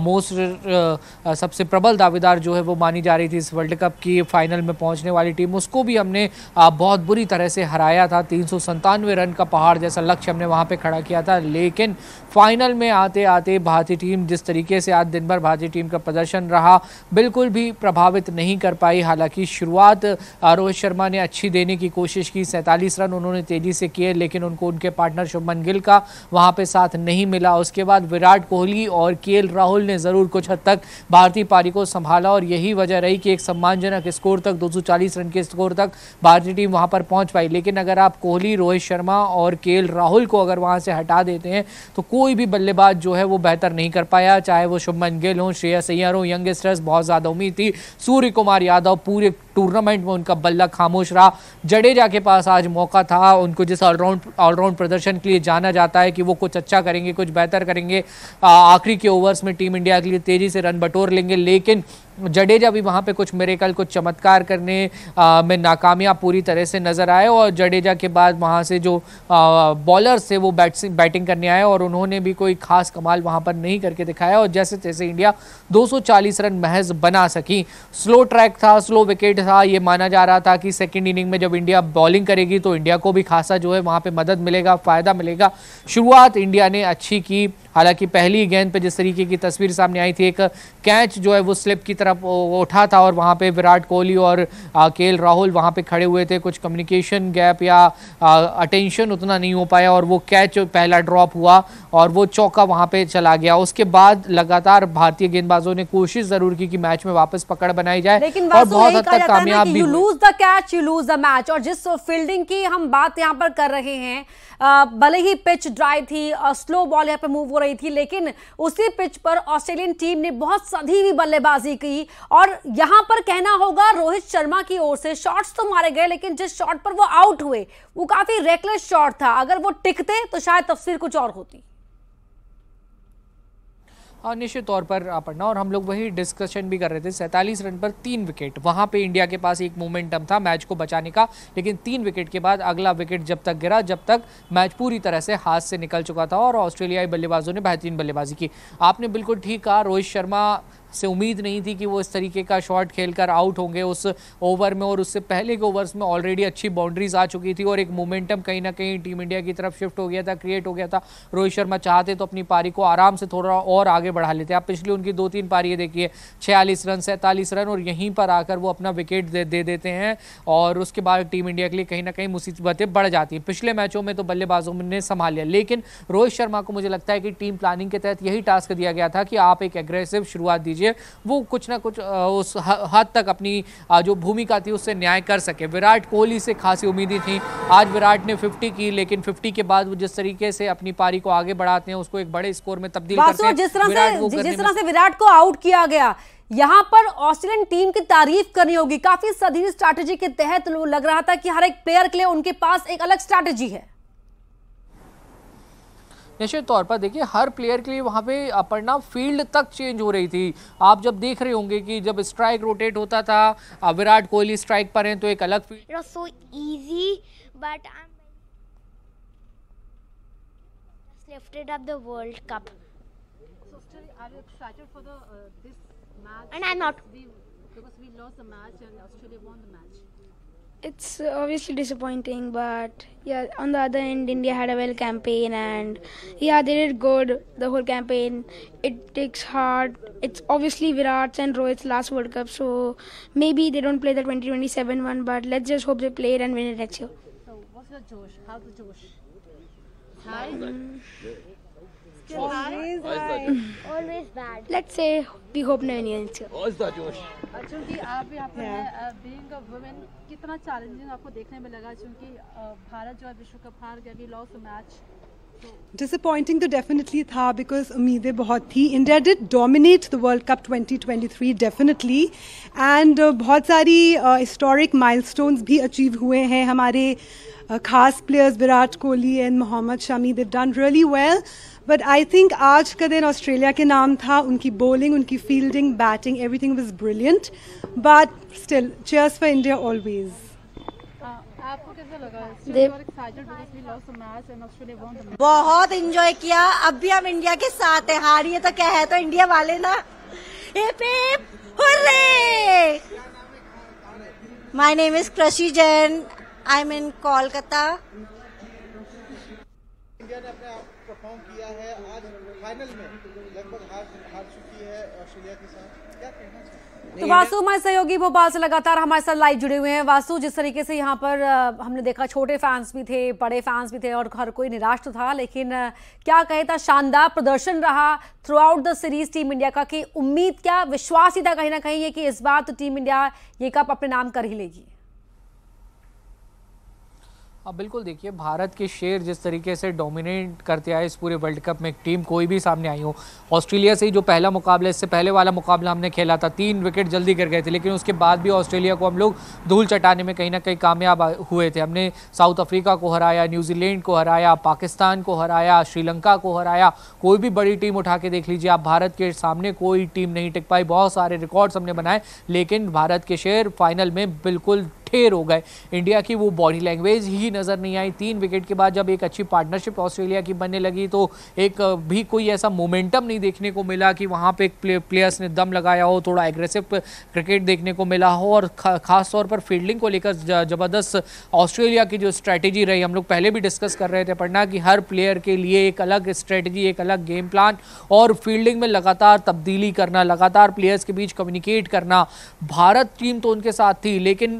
मोस्ट सबसे प्रबल दावेदार जो है वो मानी जा रही थी इस वर्ल्ड कप की फाइनल में पहुंचने वाली टीम, उसको भी हमने आ, बहुत बुरी तरह से हराया था। तीन सौ संतानवे रन का पहाड़ जैसा लक्ष्य हमने वहाँ पर खड़ा किया था। लेकिन फाइनल में आते आते भारतीय टीम जिस तरीके से आज दिन भर भारतीय टीम का प्रदर्शन रहा, बिल्कुल भी प्रभावित नहीं कर पाई। हालांकि शुरुआत रोहित शर्मा ने अच्छी देने की कोशिश की, सैंतालीस रन उन्होंने तेजी से किए, लेकिन उनको उनके पार्टनर शुभमन गिल का वहां पे साथ नहीं मिला। उसके बाद विराट कोहली और केएल राहुल ने जरूर कुछ हद तक भारतीय पारी को संभाला और यही वजह रही कि एक सम्मानजनक स्कोर तक, दो सौ चालीस रन के स्कोर तक भारतीय टीम वहां पर पहुंच पाई। लेकिन अगर आप कोहली, रोहित शर्मा और केएल राहुल को अगर वहां से हटा देते हैं तो कोई भी बल्लेबाज जो है वो बेहतर नहीं कर पाया, चाहे वो शुभमन गिल हो, श्रेयस अय्यर हो, यंगस्टर्स। बहुत ज्यादा उम्मीद थी। सूर्य कुमार यादव पूरे टूर्नामेंट में उनका बल्ला खामोश रहा। जडेजा के पास आज मौका था, उनको जिस ऑलराउंड ऑलराउंड प्रदर्शन के लिए जाना जाता है कि वो कुछ अच्छा करेंगे, कुछ बेहतर करेंगे, आखिरी के ओवर्स में टीम इंडिया के लिए तेजी से रन बटोर लेंगे। लेकिन जडेजा भी वहां पे कुछ मिरेकल, कुछ चमत्कार करने आ, में नाकामयाब पूरी तरह से नजर आए और जडेजा के बाद वहां से जो बॉलर्स थे वो बैटिंग बैटिंग करने आए और उन्होंने भी कोई खास कमाल वहां पर नहीं करके दिखाया और जैसे तैसे इंडिया दो सौ चालीस रन महज बना सकी। स्लो ट्रैक था, स्लो विकेट था। ये माना जा रहा था कि सेकेंड इनिंग में जब इंडिया बॉलिंग करेगी तो इंडिया को भी खासा जो है वहां पे मदद मिलेगा, फायदा मिलेगा। शुरुआत इंडिया ने अच्छी की। हालांकि पहली गेंद पे जिस तरीके की तस्वीर सामने आई थी, एक कैच जो है वो स्लिप की तरफ उठा था और वहां पे विराट कोहली और केएल राहुल वहां पे खड़े हुए थे। कुछ कम्युनिकेशन गैप या अटेंशन उतना नहीं हो पाया और वो कैच पहला ड्रॉप हुआ और वो चौका वहां पे चला गया। उसके बाद लगातार भारतीय गेंदबाजों ने कोशिश जरूर की कि मैच में वापस पकड़ बनाई जाए और बहुत हद तक कामयाब भी। You lose the catch, you lose the match. और जिस फील्डिंग की हम बात यहाँ पर कर रहे हैं, भले ही पिच ड्राई थी, स्लो बॉल यहाँ पे मूव हो रही थी, लेकिन उसी पिच पर ऑस्ट्रेलियन टीम ने बहुत सधीवी बल्लेबाजी की और यहां पर कहना होगा रोहित शर्मा की ओर से शॉट्स तो मारे गए, लेकिन जिस शॉट पर वो आउट हुए वो काफी रेकलेस शॉट था। अगर वो टिकते तो शायद तफसीर कुछ और होती। और निश्चित तौर पर पढ़ना, और हम लोग वही डिस्कशन भी कर रहे थे, सैंतालीस रन पर तीन विकेट, वहाँ पे इंडिया के पास एक मोमेंटम था मैच को बचाने का, लेकिन तीन विकेट के बाद अगला विकेट जब तक गिरा जब तक मैच पूरी तरह से हाथ से निकल चुका था और ऑस्ट्रेलियाई बल्लेबाजों ने बेहतरीन बल्लेबाजी की। आपने बिल्कुल ठीक कहा, रोहित शर्मा से उम्मीद नहीं थी कि वो इस तरीके का शॉट खेलकर आउट होंगे उस ओवर में, और उससे पहले के ओवर्स में ऑलरेडी अच्छी बाउंड्रीज आ चुकी थी और एक मोमेंटम कहीं ना कहीं टीम इंडिया की तरफ शिफ्ट हो गया था, क्रिएट हो गया था। रोहित शर्मा चाहते तो अपनी पारी को आराम से थोड़ा और आगे बढ़ा लेते। आप पिछली उनकी दो तीन पारियां देखिए, छियालीस रन, सैंतालीस रन, और यहीं पर आकर वो अपना विकेट दे, दे देते हैं और उसके बाद टीम इंडिया के लिए कहीं ना कहीं मुसीबतें बढ़ जाती हैं। पिछले मैचों में तो बल्लेबाजों ने संभाल लिया, लेकिन रोहित शर्मा को मुझे लगता है कि टीम प्लानिंग के तहत यही टास्क दिया गया था कि आप एक एग्रेसिव शुरुआत दीजिए, वो कुछ ना कुछ उस हद तक अपनी जो भूमिका थी उससे न्याय कर सके। विराट कोहली से खासी उम्मीदें थी, आज विराट ने पचास की, लेकिन पचास के बाद वो जिस तरीके से अपनी पारी को आगे बढ़ाते हैं, उसको एक बड़े स्कोर में तब्दील करते हैं। जिस तरह से जिस तरह से विराट को आउट किया गया, यहां पर ऑस्ट्रेलियन टीम की तारीफ करनी होगी। काफी सधीर स्ट्रैटेजी के तहत लग रहा था कि हर एक प्लेयर के लिए उनके पास एक अलग स्ट्रैटेजी है। निश्चित तौर पर देखिए, हर प्लेयर के लिए वहाँ पे अपना फील्ड तक चेंज हो रही थी। आप जब देख रहे होंगे कि जब स्ट्राइक रोटेट होता था, विराट कोहली स्ट्राइक पर हैं तो एक अलग field. It was so easy, but I'm just lifted up the World Cup. So still, are you excited for the uh, this match? And I'm not. We, because we lost the match and Australia won the match. It's obviously disappointing, but yeah, on the other end, India had a well campaign, and yeah, they did good the whole campaign. It takes hard. It's obviously Virat's and Rohit's last World Cup, so maybe they don't play the twenty twenty-seven one, but let's just hope they play it and win it next year. So what's your Josh? How's the Josh? High? Mm. Still Always high? high. Always bad. Let's say we hope never next year. What's the Josh? Arjun ji, आप यहाँ पर हैं, being a women, कितना challenging आपको देखने में लगा, क्योंकि भारत जो है विश्व कप हार गया, we lost the match. Disappointing तो डेफिनेटली था, बिकॉज उम्मीदें बहुत थी। India did dominate the world cup twenty twenty three definitely, and बहुत सारी हिस्टोरिक माइलस्टोन्स भी अचीव हुए हैं हमारे uh, खास players Virat Kohli and Mohammed Shami, they done really well. But I think आज का दिन ऑस्ट्रेलिया के नाम था, उनकी बॉलिंग, उनकी fielding, batting, everything was brilliant, but still cheers for India always. आपको कैसा लगा? बहुत एंजॉय किया, अब भी हम इंडिया के साथ है, हारिए तो क्या है, तो इंडिया वाले ना। Hurray! My name is Krishi Jain, I am in Kolkata. India ने अपने आप परफॉर्म किया है, आज फाइनल में लगभग हार हार चुकी है ऑस्ट्रेलिया के साथ, क्या कहना चाहिए? तो वासु हमारे सहयोगी भोपाल से लगातार हमारे साथ लाइव जुड़े हुए हैं। वासु, जिस तरीके से यहाँ पर हमने देखा, छोटे फैंस भी थे, बड़े फैंस भी थे और हर कोई निराश तो था, लेकिन क्या कहे था, शानदार प्रदर्शन रहा throughout the series team India का। कि उम्मीद क्या, विश्वास ही था कहीं ना कहीं ये कि इस बार तो टीम इंडिया ये कप अपने नाम कर ही लेगी। अब बिल्कुल देखिए, भारत के शेर जिस तरीके से डोमिनेट करते आए इस पूरे वर्ल्ड कप में, एक टीम कोई भी सामने आई हो, ऑस्ट्रेलिया से ही जो पहला मुकाबला, इससे पहले वाला मुकाबला हमने खेला था, तीन विकेट जल्दी गिर गए थे, लेकिन उसके बाद भी ऑस्ट्रेलिया को हम लोग धूल चटाने में कहीं ना कहीं कामयाब हुए थे। हमने साउथ अफ्रीका को हराया, न्यूजीलैंड को हराया, पाकिस्तान को हराया, श्रीलंका को हराया, कोई भी बड़ी टीम उठा के देख लीजिए आप, भारत के सामने कोई टीम नहीं टिक पाई। बहुत सारे रिकॉर्ड्स हमने बनाए, लेकिन भारत के शेर फाइनल में बिल्कुल ठेर हो गए। इंडिया की वो बॉडी लैंग्वेज ही नज़र नहीं आई। तीन विकेट के बाद जब एक अच्छी पार्टनरशिप ऑस्ट्रेलिया की बनने लगी तो एक भी कोई ऐसा मोमेंटम नहीं देखने को मिला कि वहाँ पे एक प्ले, प्लेयर्स ने दम लगाया हो, थोड़ा एग्रेसिव क्रिकेट देखने को मिला हो। और खा, खास तौर पर फील्डिंग को लेकर ज़बरदस्त ऑस्ट्रेलिया की जो स्ट्रैटेजी रही, हम लोग पहले भी डिस्कस कर रहे थे पढ़ना, कि हर प्लेयर के लिए एक अलग स्ट्रैटेजी, एक अलग गेम प्लान, और फील्डिंग में लगातार तब्दीली करना, लगातार प्लेयर्स के बीच कम्युनिकेट करना। भारत टीम तो उनके साथ थी, लेकिन आप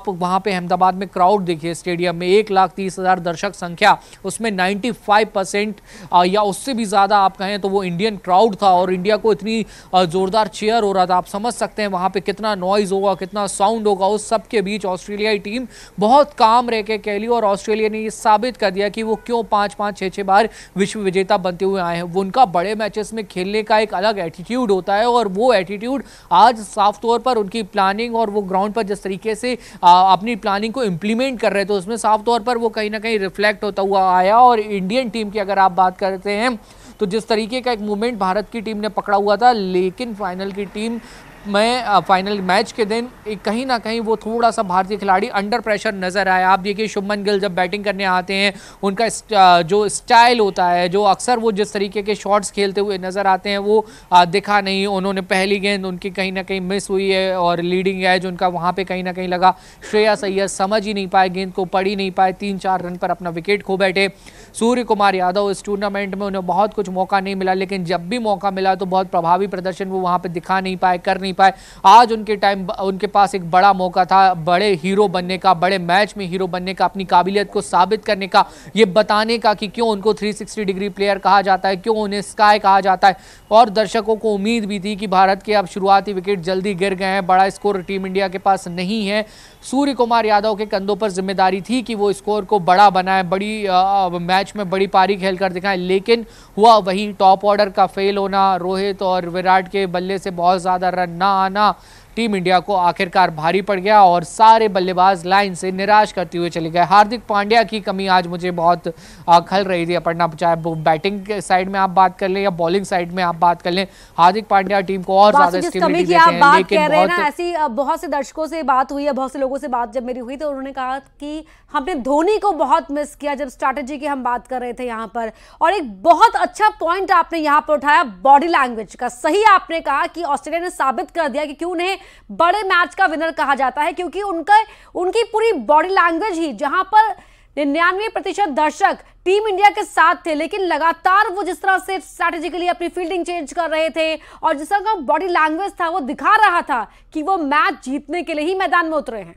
आप वहाँ पे अहमदाबाद में क्राउड देखिए, स्टेडियम में एक लाख तीस हज़ार दर्शक संख्या, उसमें पचानवे परसेंट या उससे भी ज़्यादा आप कहें तो वो इंडियन क्राउड था और इंडिया को इतनी ज़ोरदार चेयर हो रहा था। आप समझ सकते हैं वहाँ पे कितना नॉइज़ होगा, कितना साउंड होगा। उस सब के बीच ऑस्ट्रेलियाई टीम बहुत काम रह के कह ली और ऑस्ट्रेलिया ने ये साबित कर दिया कि वो क्यों पाँच पाँच छः छः बार विश्व विजेता बनते हुए आए हैं। वो उनका बड़े मैचेस में खेलने का एक अलग एटीट्यूड होता है और वो एटीट्यूड आज साफ तौर पर उनकी प्लानिंग और वो ग्राउंड पर जिस तरीके से आ, अपनी प्लानिंग को इम्प्लीमेंट कर रहे थे उसमें साफ तौर पर वो कहीं ना कहीं रिफ्लेक्ट होता हुआ आया। और इंडियन टीम की अगर आप बात करते हैं तो जिस तरीके का एक मूवमेंट भारत की टीम ने पकड़ा हुआ था, लेकिन फाइनल की टीम में फाइनल मैच के दिन कहीं ना कहीं वो थोड़ा सा भारतीय खिलाड़ी अंडर प्रेशर नजर आया। आप देखिए शुभमन गिल जब बैटिंग करने आते हैं उनका जो स्टाइल होता है, जो अक्सर वो जिस तरीके के शॉट्स खेलते हुए नजर आते हैं वो दिखा नहीं। उन्होंने पहली गेंद उनकी कहीं ना कहीं मिस हुई है और लीडिंग एज उनका वहाँ पे कहीं ना कहीं लगा। श्रेयस अय्यर समझ ही नहीं पाए, गेंद को पढ़ ही नहीं पाए, तीन चार रन पर अपना विकेट खो बैठे। सूर्य कुमार यादव इस टूर्नामेंट में उन्हें बहुत कुछ मौका नहीं मिला, लेकिन जब भी मौका मिला तो बहुत प्रभावी प्रदर्शन वो वहाँ पे दिखा नहीं पाए, कर नहीं पाए। आज उनके टाइम उनके पास एक बड़ा मौका था बड़े हीरो बनने का, बड़े मैच में हीरो बनने का, अपनी काबिलियत को साबित करने का, ये बताने का कि क्यों उनको तीन सौ साठ डिग्री प्लेयर कहा जाता है, क्यों उन्हें स्काई कहा जाता है। और दर्शकों को उम्मीद भी थी कि भारत के अब शुरुआती विकेट जल्दी गिर गए हैं, बड़ा स्कोर टीम इंडिया के पास नहीं है। सूर्य कुमार यादव के कंधों पर जिम्मेदारी थी कि वो स्कोर को बड़ा बनाए, बड़ी आ, मैच में बड़ी पारी खेलकर दिखाएं, लेकिन हुआ वही टॉप ऑर्डर का फेल होना, रोहित और विराट के बल्ले से बहुत ज़्यादा रन ना आना टीम इंडिया को आखिरकार भारी पड़ गया और सारे बल्लेबाज लाइन से निराश करते हुए चले गए। हार्दिक पांड्या की कमी आज मुझे बहुत खल रही थी अपर्णा, चाहे बैटिंग साइड में आप बात कर लें या बॉलिंग साइड में आप बात कर लें, हार्दिक पांड्या टीम को और ज्यादा स्टेबिलिटी देते हैं। बात लेकिन कह रहे हैं ना, ऐसी बहुत से दर्शकों से बात हुई है, बहुत से लोगों से बात जब मेरी हुई तो उन्होंने कहा कि हमने धोनी को बहुत मिस किया जब स्ट्रैटेजी की हम बात कर रहे थे यहाँ पर। और एक बहुत अच्छा पॉइंट आपने यहाँ पर उठाया बॉडी लैंग्वेज का। सही आपने कहा कि ऑस्ट्रेलिया ने साबित कर दिया कि क्यों उन्हें बड़े मैच का विनर कहा जाता है, क्योंकि उनका उनकी पूरी बॉडी लैंग्वेज ही, जहां पर निन्यानवे प्रतिशत दर्शक टीम इंडिया के साथ थे, लेकिन लगातार वो जिस तरह से स्ट्रैटेजिकली अपनी फील्डिंग चेंज कर रहे थे और जिस तरह का बॉडी लैंग्वेज था वो दिखा रहा था कि वो मैच जीतने के लिए ही मैदान में उतरे हैं।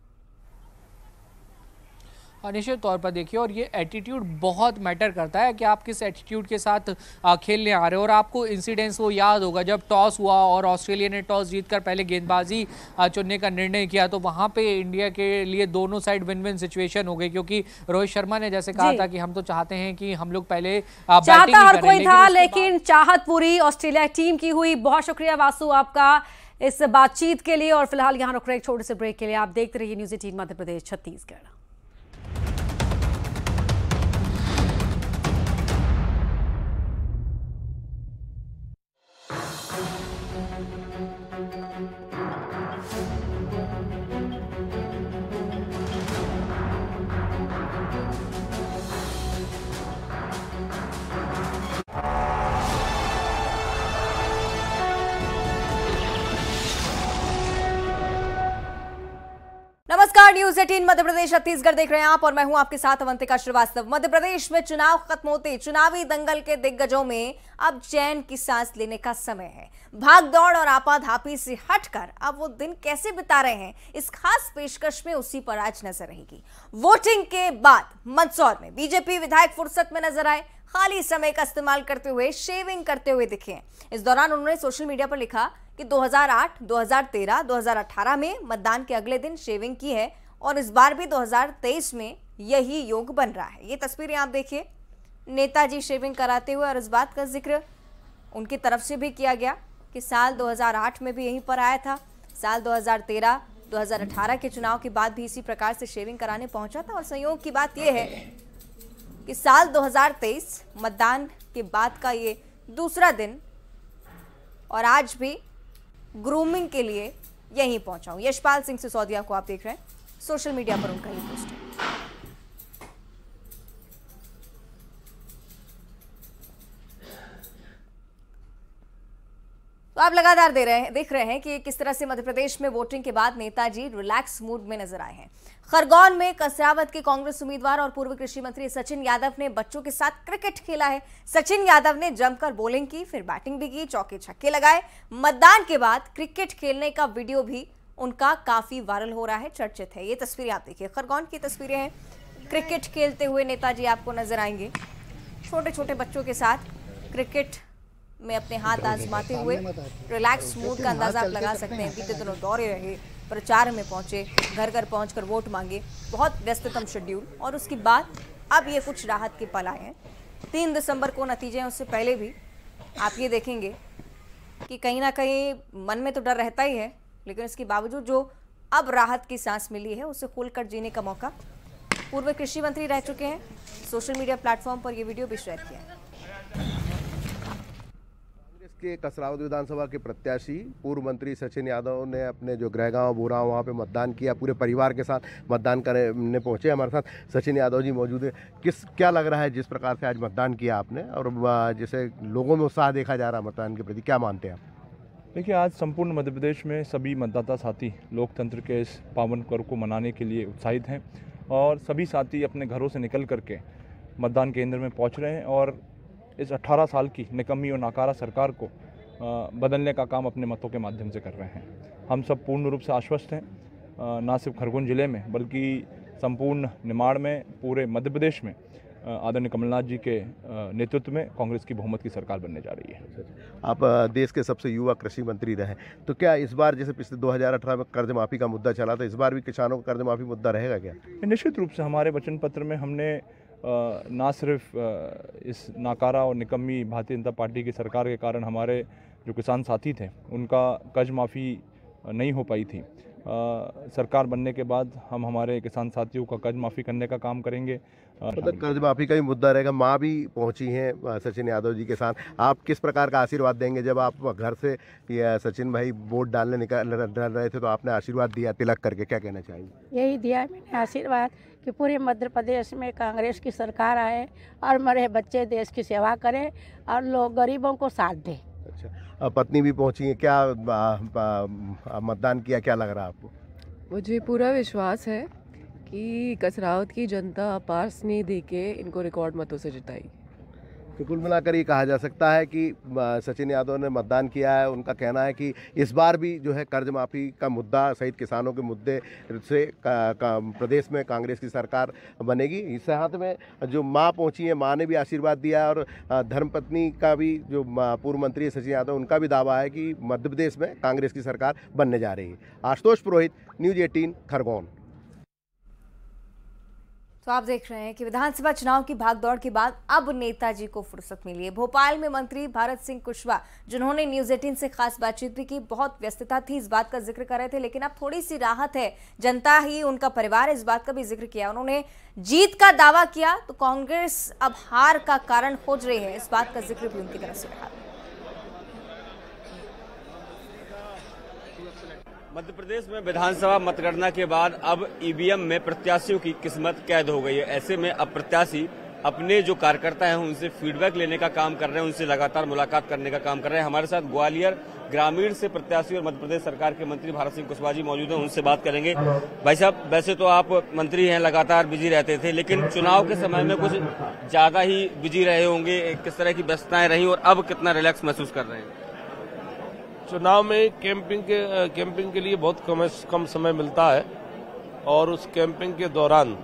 निश्चित तौर पर देखिए, और ये एटीट्यूड बहुत मैटर करता है कि आप किस एटीट्यूड के साथ खेलने आ रहे हो। और आपको इंसिडेंस वो याद होगा जब टॉस हुआ और ऑस्ट्रेलिया ने टॉस जीतकर पहले गेंदबाजी चुनने का निर्णय किया, तो वहाँ पे इंडिया के लिए दोनों साइड विन विन सिचुएशन हो गई, क्योंकि रोहित शर्मा ने जैसे कहा था कि हम तो चाहते हैं कि हम लोग पहले चाहता हर कोई था, लेकिन चाहत पूरी ऑस्ट्रेलिया टीम की हुई। बहुत शुक्रिया वासु आपका इस बातचीत के लिए। और फिलहाल यहाँ रुक रहे एक छोटे से ब्रेक के लिए। आप देखते रहिए न्यूज़ एटीन मध्य प्रदेश छत्तीसगढ़। नमस्कार, न्यूज एटीन मध्य प्रदेश छत्तीसगढ़ देख रहे हैं आप और मैं हूं आपके साथ अवंतिका श्रीवास्तव। मध्य प्रदेश में चुनाव खत्म होते चुनावी दंगल के दिग्गजों में अब चैन की सांस लेने का समय है। भाग दौड़ और आपाधापी से हटकर अब वो दिन कैसे बिता रहे हैं, इस खास पेशकश में उसी पर आज नजर रहेगी। वोटिंग के बाद मंदसौर में बीजेपी विधायक फुर्सत में नजर आए, खाली समय का इस्तेमाल करते हुए शेविंग करते हुए दिखे। इस दौरान उन्होंने सोशल मीडिया पर लिखा कि दो हज़ार आठ, दो हज़ार तेरह, दो हज़ार अठारह में मतदान के अगले दिन शेविंग की है और इस बार भी दो हज़ार तेईस में यही योग बन रहा है। ये तस्वीरें आप देखिए, नेताजी शेविंग कराते हुए, और इस बात का जिक्र उनकी तरफ से भी किया गया कि साल दो हज़ार आठ में भी यहीं पर आया था, साल दो हज़ार तेरह, दो हज़ार अठारह के चुनाव के बाद भी इसी प्रकार से शेविंग कराने पहुंचा था। और संयोग की बात यह है कि साल दो हज़ार तेईस मतदान के बाद का ये दूसरा दिन और आज भी ग्रूमिंग के लिए यहीं पहुंचा हूं। यशपाल सिंह सिसोदिया को आप देख रहे हैं, सोशल मीडिया पर उनका ये पोस्ट है। तो आप लगातार दे रहे हैं देख रहे हैं कि किस तरह से मध्य प्रदेश में वोटिंग के बाद नेताजी रिलैक्स मूड में नजर आए हैं। खरगोन में कसरावत के कांग्रेस उम्मीदवार और पूर्व कृषि मंत्री सचिन यादव ने बच्चों के साथ क्रिकेट खेला है। सचिन यादव ने जमकर बॉलिंग की, फिर बैटिंग भी की, चौके छक्के लगाए। मतदान के बाद क्रिकेट खेलने का वीडियो भी उनका काफी वायरल हो रहा है, चर्चित है। ये तस्वीरें आप देखिए, खरगोन की तस्वीरें हैं। क्रिकेट खेलते हुए नेताजी आपको नजर आएंगे, छोटे छोटे बच्चों के साथ क्रिकेट में अपने हाथ आजमाते हुए। रिलैक्स मूड का अंदाजा आप लगा सकते हैं। बीते दिनों दौरे रहे, प्रचार में पहुंचे, घर घर पहुंचकर वोट मांगे, बहुत व्यस्ततम शेड्यूल, और उसके बाद अब ये कुछ राहत के पल आए हैं। तीन दिसंबर को नतीजे हैं, उससे पहले भी आप ये देखेंगे कि कहीं ना कहीं मन में तो डर रहता ही है, लेकिन इसके बावजूद जो अब राहत की सांस मिली है उसे खोलकर जीने का मौका। पूर्व कृषि मंत्री रह चुके हैं, सोशल मीडिया प्लेटफॉर्म पर यह वीडियो भी शेयर किया है। के कसरावद विधानसभा के प्रत्याशी पूर्व मंत्री सचिन यादव ने अपने जो गृहगांव बोरा वहाँ पे मतदान किया, पूरे परिवार के साथ मतदान करने पहुंचे। हमारे साथ सचिन यादव जी मौजूद है। किस क्या लग रहा है जिस प्रकार से आज मतदान किया आपने, और जैसे लोगों में उत्साह देखा जा रहा है मतदान के प्रति, क्या मानते हैं आप? देखिए, आज संपूर्ण मध्य प्रदेश में सभी मतदाता साथी लोकतंत्र के इस पावन पर्व को मनाने के लिए उत्साहित हैं, और सभी साथी अपने घरों से निकल करके मतदान केंद्र में पहुँच रहे हैं और इस अठारह साल की निकम्मी और नाकारा सरकार को बदलने का काम अपने मतों के माध्यम से कर रहे हैं। हम सब पूर्ण रूप से आश्वस्त हैं, ना सिर्फ खरगोन जिले में बल्कि संपूर्ण निमाड़ में, पूरे मध्य प्रदेश में आदरणीय कमलनाथ जी के नेतृत्व में कांग्रेस की बहुमत की सरकार बनने जा रही है। आप देश के सबसे युवा कृषि मंत्री रहे, तो क्या इस बार जैसे पिछले दो हज़ार अठारह में कर्ज माफ़ी का मुद्दा चला था, इस बार भी किसानों का कर्ज माफ़ी मुद्दा रहेगा क्या? निश्चित रूप से हमारे वचन पत्र में हमने ना सिर्फ इस नाकारा और निकम्मी भारतीय जनता पार्टी की सरकार के कारण हमारे जो किसान साथी थे उनका कर्ज माफ़ी नहीं हो पाई थी, आ, सरकार बनने के बाद हम हमारे किसान साथियों का कर्ज माफ़ी करने का काम करेंगे। मतलब कर्ज माफ़ी का ही मुद्दा रहेगा। माँ भी पहुंची हैं सचिन यादव जी के साथ, आप किस प्रकार का आशीर्वाद देंगे? जब आप घर से सचिन भाई वोट डालने निकल डाल रहे थे तो आपने आशीर्वाद दिया तिलक करके, क्या कहना चाहेंगे? यही दिया मैंने आशीर्वाद कि पूरे मध्य प्रदेश में कांग्रेस की सरकार आए और मेरे बच्चे देश की सेवा करें और लोग गरीबों को साथ दें। अच्छा, पत्नी भी पहुंची है, क्या मतदान किया, क्या लग रहा है आपको? मुझे पूरा विश्वास है कि कसरावद की जनता अपार स्नेह देके इनको रिकॉर्ड मतों से जिताई। तो कुल मिलाकर ये कहा जा सकता है कि सचिन यादव ने मतदान किया है। उनका कहना है कि इस बार भी जो है कर्ज माफ़ी का मुद्दा सहित किसानों के मुद्दे से का, का, प्रदेश में कांग्रेस की सरकार बनेगी। इस हाथ में जो माँ पहुंची है, माँ ने भी आशीर्वाद दिया, और धर्मपत्नी का भी जो पूर्व मंत्री सचिन यादव, उनका भी दावा है कि मध्य प्रदेश में कांग्रेस की सरकार बनने जा रही है। आशुतोष पुरोहित, न्यूज़ अठारह, खरगोन। तो आप देख रहे हैं कि विधानसभा चुनाव की भागदौड़ के बाद अब नेताजी को फुर्सत मिली है। भोपाल में मंत्री भारत सिंह कुशवाहा, जिन्होंने न्यूज अठारह से खास बातचीत भी की, बहुत व्यस्तता थी, इस बात का जिक्र कर रहे थे, लेकिन अब थोड़ी सी राहत है। जनता ही उनका परिवार, इस बात का भी जिक्र किया। उन्होंने जीत का दावा किया तो कांग्रेस अब हार का कारण खोज रही है, इस बात का जिक्र भी उनकी तरफ से रहा। मध्य प्रदेश में विधानसभा मतगणना के बाद अब ईवीएम में प्रत्याशियों की किस्मत कैद हो गई है। ऐसे में अब प्रत्याशी अपने जो कार्यकर्ता हैं उनसे फीडबैक लेने का काम कर रहे हैं, उनसे लगातार मुलाकात करने का काम कर रहे हैं। हमारे साथ ग्वालियर ग्रामीण से प्रत्याशी और मध्य प्रदेश सरकार के मंत्री भारत सिंह कुशवाहा जी मौजूद हैं, उनसे बात करेंगे। भाई साहब, वैसे तो आप मंत्री हैं, लगातार बिजी रहते थे, लेकिन चुनाव के समय में कुछ ज्यादा ही बिजी रहे होंगे, किस तरह की व्यस्तताएं रही और अब कितना रिलैक्स महसूस कर रहे हैं? चुनाव में कैंपिंग के कैंपिंग के लिए बहुत कम कम समय मिलता है, और उस कैंपिंग के दौरान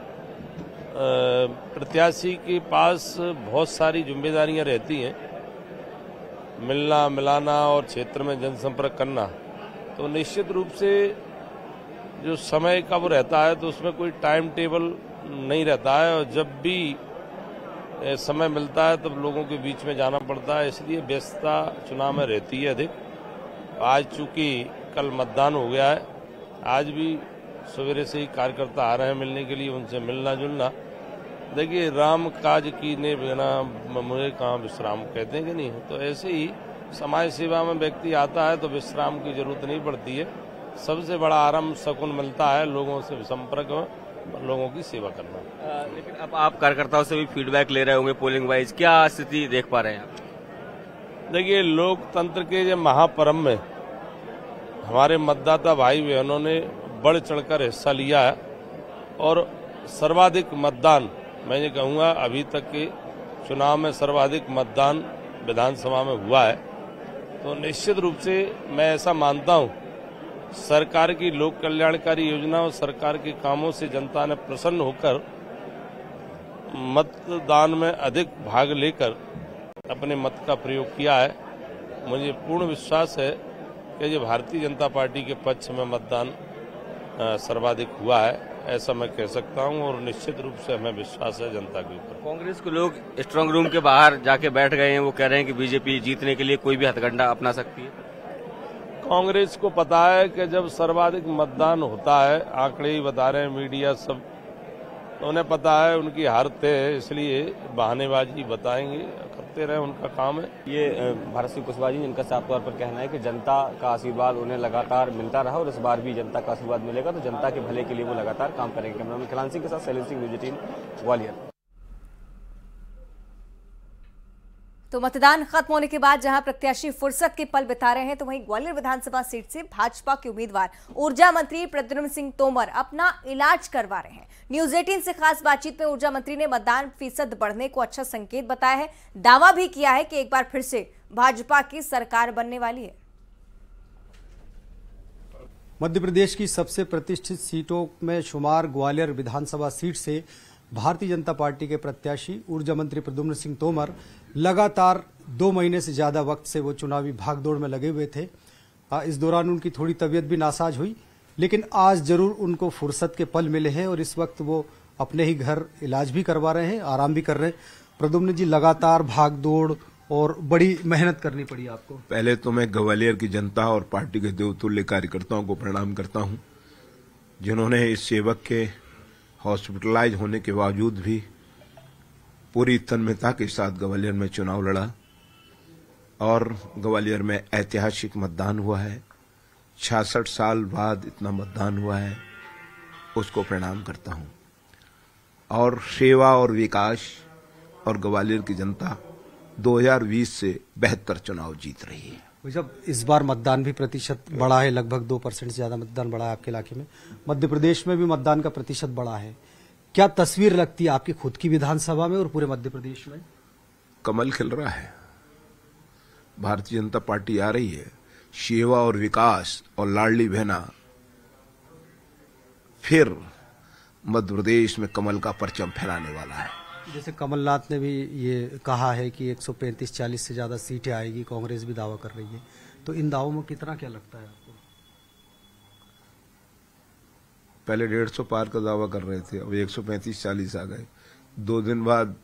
प्रत्याशी के पास बहुत सारी जिम्मेदारियां रहती हैं, मिलना मिलाना और क्षेत्र में जनसंपर्क करना। तो निश्चित रूप से जो समय का वो रहता है तो उसमें कोई टाइम टेबल नहीं रहता है, और जब भी समय मिलता है तब लोगों के बीच में जाना पड़ता है, इसलिए व्यस्तता चुनाव में रहती है अधिक। आज चूंकि कल मतदान हो गया है, आज भी सवेरे से ही कार्यकर्ता आ रहे हैं मिलने के लिए, उनसे मिलना जुलना। देखिए, राम काज की ने बिना मुझे कहाँ विश्राम, कहते हैं कि नहीं? तो ऐसे ही समाज सेवा में व्यक्ति आता है तो विश्राम की जरूरत नहीं पड़ती है। सबसे बड़ा आराम सुकून मिलता है लोगों से संपर्क में और लोगों की सेवा करना। आ, लेकिन अब आप कार्यकर्ताओं से भी फीडबैक ले रहे होंगे पोलिंग वाइज, क्या स्थिति देख पा रहे हैं आप? देखिए, लोकतंत्र के ये महापर्व में हमारे मतदाता भाई बहनों ने बढ़ चढ़कर हिस्सा लिया है, और सर्वाधिक मतदान, मैं ये कहूँगा अभी तक के चुनाव में सर्वाधिक मतदान विधानसभा में हुआ है। तो निश्चित रूप से मैं ऐसा मानता हूँ सरकार की लोक कल्याणकारी योजना और सरकार के कामों से जनता ने प्रसन्न होकर मतदान में अधिक भाग लेकर अपने मत का प्रयोग किया है। मुझे पूर्ण विश्वास है कि ये भारतीय जनता पार्टी के पक्ष में मतदान सर्वाधिक हुआ है, ऐसा मैं कह सकता हूं और निश्चित रूप से हमें विश्वास है जनता के ऊपर। कांग्रेस के लोग स्ट्रांग रूम के बाहर जाके बैठ गए हैं, वो कह रहे हैं कि बीजेपी जीतने के लिए कोई भी हथकंडा अपना सकती है। कांग्रेस को पता है कि जब सर्वाधिक मतदान होता है, आंकड़े ही बता रहे हैं, मीडिया सब, तो उन्हें पता है उनकी हार तय है, इसलिए बहानेबाजी बताएंगे, करते रहे, उनका काम है। ये भारत सिंह कुशवाहा जी, जिनका साफ तौर पर कहना है कि जनता का आशीर्वाद उन्हें लगातार मिलता रहा और इस बार भी जनता का आशीर्वाद मिलेगा, तो जनता के भले के लिए वो लगातार काम करेंगे। कैमरामैन खिलान सिंह के साथ शैलेंद्र सिंह, न्यूज़ एटीन, ग्वालियर। तो मतदान खत्म होने के बाद जहां प्रत्याशी फुर्सत के पल बिता रहे हैं, तो वहीं ग्वालियर विधानसभा सीट से भाजपा के उम्मीदवार ऊर्जा मंत्री प्रद्युम्न सिंह तोमर अपना इलाज करवा रहे हैं। न्यूज़ एटीन से खास बातचीत में ऊर्जा मंत्री ने मतदान फीसद बढ़ने को अच्छा संकेत बताया है। दावा भी किया है कि एक बार फिर से भाजपा की सरकार बनने वाली है। मध्य प्रदेश की सबसे प्रतिष्ठित सीटों में शुमार ग्वालियर विधानसभा सीट से भारतीय जनता पार्टी के प्रत्याशी ऊर्जा मंत्री प्रद्युम्न सिंह तोमर लगातार दो महीने से ज्यादा वक्त से वो चुनावी भागदौड़ में लगे हुए थे। इस दौरान उनकी थोड़ी तबीयत भी नासाज हुई, लेकिन आज जरूर उनको फुर्सत के पल मिले हैं और इस वक्त वो अपने ही घर इलाज भी करवा रहे हैं, आराम भी कर रहे हैं। प्रद्युम्न जी, लगातार भागदौड़ और बड़ी मेहनत करनी पड़ी आपको। पहले तो मैं ग्वालियर की जनता और पार्टी के देवतुल्य कार्यकर्ताओं को प्रणाम करता हूं, जिन्होंने इस सेवक के हॉस्पिटलाइज होने के बावजूद भी पूरी तन्मयता के साथ ग्वालियर में चुनाव लड़ा और ग्वालियर में ऐतिहासिक मतदान हुआ है। छियासठ साल बाद इतना मतदान हुआ है, उसको प्रणाम करता हूं। और सेवा और विकास और ग्वालियर की जनता दो हज़ार बीस से बेहतर चुनाव जीत रही है। जब इस बार मतदान भी प्रतिशत बढ़ा है, लगभग दो परसेंट से ज्यादा मतदान बढ़ा है आपके इलाके में। मध्य प्रदेश में भी मतदान का प्रतिशत बढ़ा है, क्या तस्वीर लगती है आपकी खुद की विधानसभा में और पूरे मध्य प्रदेश में? कमल खिल रहा है, भारतीय जनता पार्टी आ रही है, सेवा और विकास और लाडली बहना, फिर मध्य प्रदेश में कमल का परचम फहराने वाला है। जैसे कमलनाथ ने भी ये कहा है कि एक सौ पैंतीस चालीस से ज्यादा सीटें आएगी, कांग्रेस भी दावा कर रही है, तो इन दावों में कितना क्या लगता है आपको? पहले डेढ़ सौ पार का दावा कर रहे थे, अब एक सौ पैंतीस चालीस आ गए, दो दिन बाद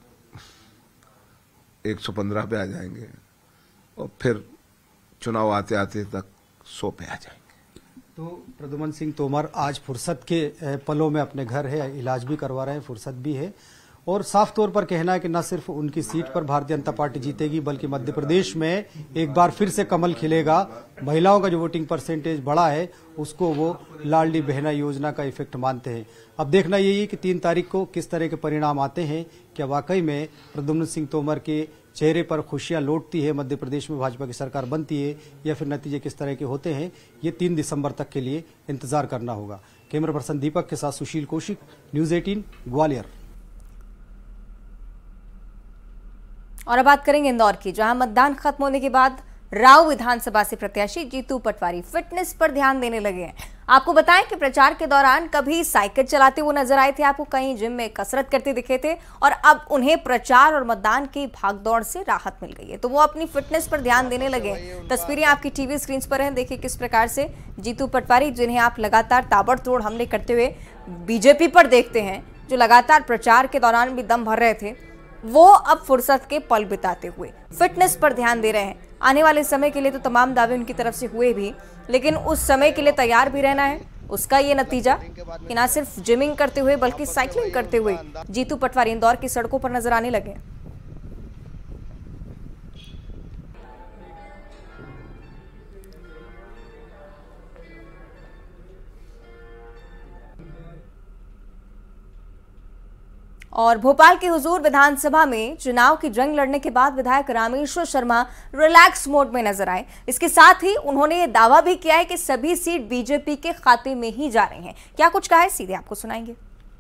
एक सौ पंद्रह पे आ जाएंगे और फिर चुनाव आते आते तक सौ पे आ जाएंगे। तो प्रद्युम्न सिंह तोमर आज फुर्सत के पलों में अपने घर है, इलाज भी करवा रहे हैं, फुर्सत भी है और साफ तौर पर कहना है कि न सिर्फ उनकी सीट पर भारतीय जनता पार्टी जीतेगी, बल्कि मध्य प्रदेश में एक बार फिर से कमल खिलेगा। महिलाओं का जो वोटिंग परसेंटेज बढ़ा है, उसको वो लाडली बहना योजना का इफेक्ट मानते हैं। अब देखना यही है कि तीन तारीख को किस तरह के परिणाम आते हैं। क्या वाकई में प्रद्युम्न सिंह तोमर के चेहरे पर खुशियां लौटती है, मध्य प्रदेश में भाजपा की सरकार बनती है, या फिर नतीजे किस तरह के होते हैं, ये तीन दिसंबर तक के लिए इंतजार करना होगा। कैमरा पर्सन दीपक के साथ सुशील कौशिक, न्यूज एटीन, ग्वालियर। और अब बात करेंगे इंदौर की, जहां मतदान खत्म होने के बाद राव विधानसभा से प्रत्याशी जीतू पटवारी फिटनेस पर ध्यान देने लगे हैं। आपको बताएं कि प्रचार के दौरान कभी साइकिल चलाते हुए नजर आए थे, आपको कहीं जिम में कसरत करते दिखे थे, और अब उन्हें प्रचार और मतदान की भागदौड़ से राहत मिल गई है, तो वो अपनी फिटनेस पर ध्यान देने लगे। तस्वीरें आपकी टीवी स्क्रीन पर हैं, देखिए किस प्रकार से जीतू पटवारी, जिन्हें आप लगातार ताबड़तोड़ हमले करते हुए बीजेपी पर देखते हैं, जो लगातार प्रचार के दौरान भी दम भर रहे थे, वो अब फुर्सत के पल बिताते हुए फिटनेस पर ध्यान दे रहे हैं। आने वाले समय के लिए तो तमाम दावे उनकी तरफ से हुए भी, लेकिन उस समय के लिए तैयार भी रहना है। उसका ये नतीजा कि न सिर्फ जिमिंग करते हुए बल्कि साइकिलिंग करते हुए जीतू पटवारी इंदौर की सड़कों पर नजर आने लगे। और भोपाल के हुजूर विधानसभा में चुनाव की जंग लड़ने के बाद विधायक रामेश्वर शर्मा रिलैक्स मोड में नजर आए। इसके साथ ही उन्होंने ये दावा भी किया है कि सभी सीट बीजेपी के खाते में ही जा रही हैं। क्या कुछ कहा है, सीधे आपको सुनाएंगे।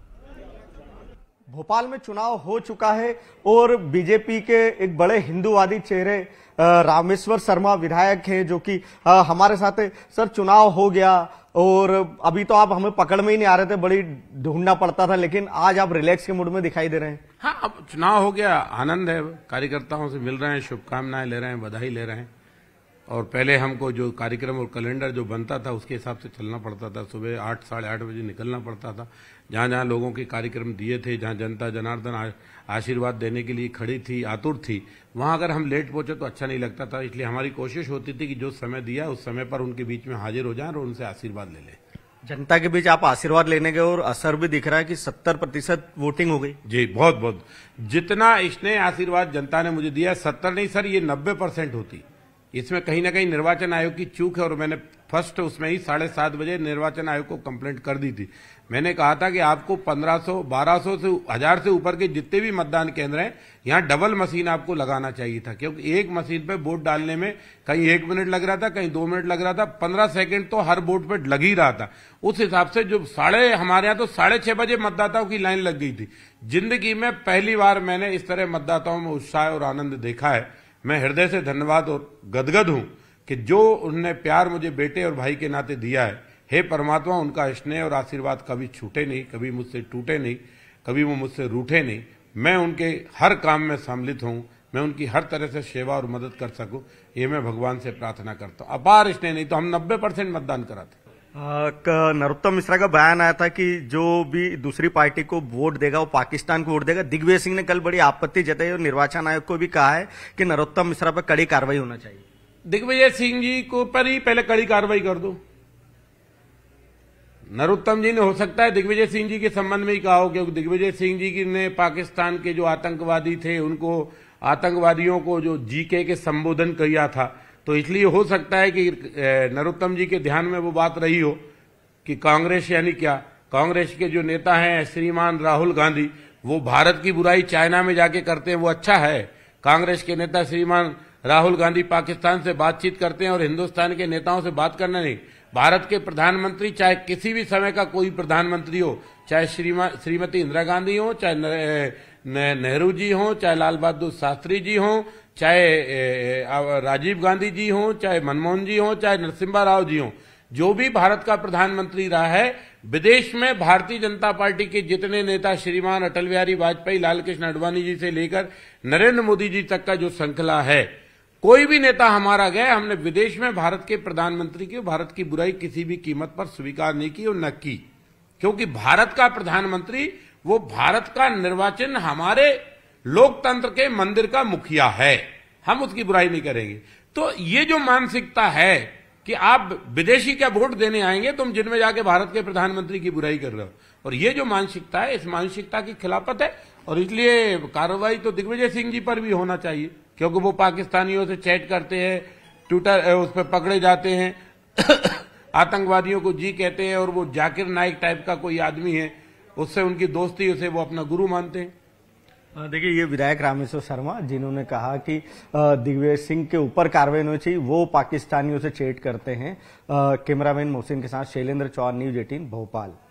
भोपाल में चुनाव हो चुका है और बीजेपी के एक बड़े हिंदूवादी चेहरे रामेश्वर शर्मा विधायक हैं, जो कि हमारे साथ है। सर, चुनाव हो गया और अभी तो आप हमें पकड़ में ही नहीं आ रहे थे, बड़ी ढूंढना पड़ता था, लेकिन आज आप रिलैक्स के मूड में दिखाई दे रहे हैं। हाँ, अब चुनाव हो गया, आनंद है, कार्यकर्ताओं से मिल रहे हैं, शुभकामनाएं ले रहे हैं, बधाई ले रहे हैं। और पहले हमको जो कार्यक्रम और कैलेंडर जो बनता था उसके हिसाब से चलना पड़ता था। सुबह आठ साढ़े आठ बजे निकलना पड़ता था। जहां जहां लोगों के कार्यक्रम दिए थे, जहां जनता जनार्दन आशीर्वाद देने के लिए खड़ी थी, आतुर थी, वहां अगर हम लेट पहुंचे तो अच्छा नहीं लगता था। इसलिए हमारी कोशिश होती थी कि जो समय दिया उस समय पर उनके बीच में हाजिर हो जाएं और उनसे आशीर्वाद ले लें। जनता के बीच आप आशीर्वाद लेने गए और असर भी दिख रहा है कि सत्तर प्रतिशत वोटिंग हो गई। जी, बहुत बहुत। जितना स्नेह आशीर्वाद जनता ने मुझे दिया, सत्तर नहीं सर, ये नब्बे परसेंट होती। इसमें कहीं ना कहीं निर्वाचन आयोग की चूक है और मैंने फर्स्ट उसमें ही साढ़े सात बजे निर्वाचन आयोग को कंप्लेंट कर दी थी। मैंने कहा था कि आपको पंद्रह सौ बारह सौ से हजार से ऊपर के जितने भी मतदान केंद्र हैं, यहाँ डबल मशीन आपको लगाना चाहिए था, क्योंकि एक मशीन पे वोट डालने में कहीं एक मिनट लग रहा था, कहीं दो मिनट लग रहा था, पंद्रह सेकंड तो हर वोट पे लग ही रहा था। उस हिसाब से जो साढ़े हमारे यहाँ तो साढ़े छह बजे मतदाताओं की लाइन लग गई थी। जिंदगी में पहली बार मैंने इस तरह मतदाताओं में उत्साह और आनंद देखा है। मैं हृदय से धन्यवाद और गदगद हूं कि जो उन्होंने प्यार मुझे बेटे और भाई के नाते दिया है। हे परमात्मा, उनका स्नेह और आशीर्वाद कभी छूटे नहीं, कभी मुझसे टूटे नहीं, कभी वो मुझसे रूठे नहीं। मैं उनके हर काम में सम्मिलित हूं, मैं उनकी हर तरह से सेवा और मदद कर सकूं, ये मैं भगवान से प्रार्थना करता हूं। अपार स्नेह, नहीं तो हम नब्बे परसेंट मतदान कराते। नरोत्तम मिश्रा का बयान आया था कि जो भी दूसरी पार्टी को वोट देगा वो पाकिस्तान को वोट देगा। दिग्विजय सिंह ने कल बड़ी आपत्ति जताई और निर्वाचन आयोग को भी कहा है कि नरोत्तम मिश्रा पर कड़ी कार्रवाई होना चाहिए। दिग्विजय सिंह जी को पर ही पहले कड़ी कार्रवाई कर दो। नरोत्तम जी ने हो सकता है दिग्विजय सिंह जी के संबंध में ही कहा हो, क्योंकि दिग्विजय सिंह जी ने पाकिस्तान के जो आतंकवादी थे उनको, आतंकवादियों को जो जीके के संबोधन किया था, तो इसलिए हो सकता है कि नरोत्तम जी के ध्यान में वो बात रही हो कि कांग्रेस यानी क्या, कांग्रेस के जो नेता हैं श्रीमान राहुल गांधी, वो भारत की बुराई चाइना में जाके करते हैं, वो अच्छा है। कांग्रेस के नेता श्रीमान राहुल गांधी पाकिस्तान से बातचीत करते हैं और हिंदुस्तान के नेताओं से बात करना नहीं। भारत के प्रधानमंत्री, चाहे किसी भी समय का कोई प्रधानमंत्री हो, चाहे श्रीमती इंदिरा गांधी हो, चाहे नेहरू जी हो, चाहे लाल बहादुर शास्त्री जी हो, चाहे राजीव गांधी जी हो, चाहे मनमोहन जी हो, चाहे नरसिम्हा राव जी हो, जो भी भारत का प्रधानमंत्री रहा है, विदेश में भारतीय जनता पार्टी के जितने नेता, श्रीमान अटल बिहारी वाजपेयी, लाल कृष्ण आडवाणी जी से लेकर नरेंद्र मोदी जी तक का जो श्रृंखला है, कोई भी नेता हमारा गया, हमने विदेश में भारत के प्रधानमंत्री की, भारत की बुराई किसी भी कीमत पर स्वीकार नहीं की और न की, क्योंकि भारत का प्रधानमंत्री वो भारत का निर्वाचन, हमारे लोकतंत्र के मंदिर का मुखिया है, हम उसकी बुराई नहीं करेंगे। तो ये जो मानसिकता है कि आप विदेशी क्या वोट देने आएंगे, तुम जिनमें जाके भारत के प्रधानमंत्री की बुराई कर रहे हो, और ये जो मानसिकता है, इस मानसिकता की खिलाफत है। और इसलिए कार्रवाई तो दिग्विजय सिंह जी पर भी होना चाहिए, क्योंकि वो पाकिस्तानियों से चैट करते हैं, ट्विटर उस पर पकड़े जाते हैं, आतंकवादियों को जी कहते हैं, और वो जाकिर नाइक टाइप का कोई आदमी है, उससे उनकी दोस्ती, उसे वो अपना गुरु मानते हैं। देखिए, ये विधायक रामेश्वर शर्मा जिन्होंने कहा कि दिग्विजय सिंह के ऊपर कार्रवाई होनी चाहिए, वो पाकिस्तानियों से चैट करते हैं। कैमरामैन मोहसिन के साथ शैलेंद्र चौहान, न्यूज अठारह भोपाल।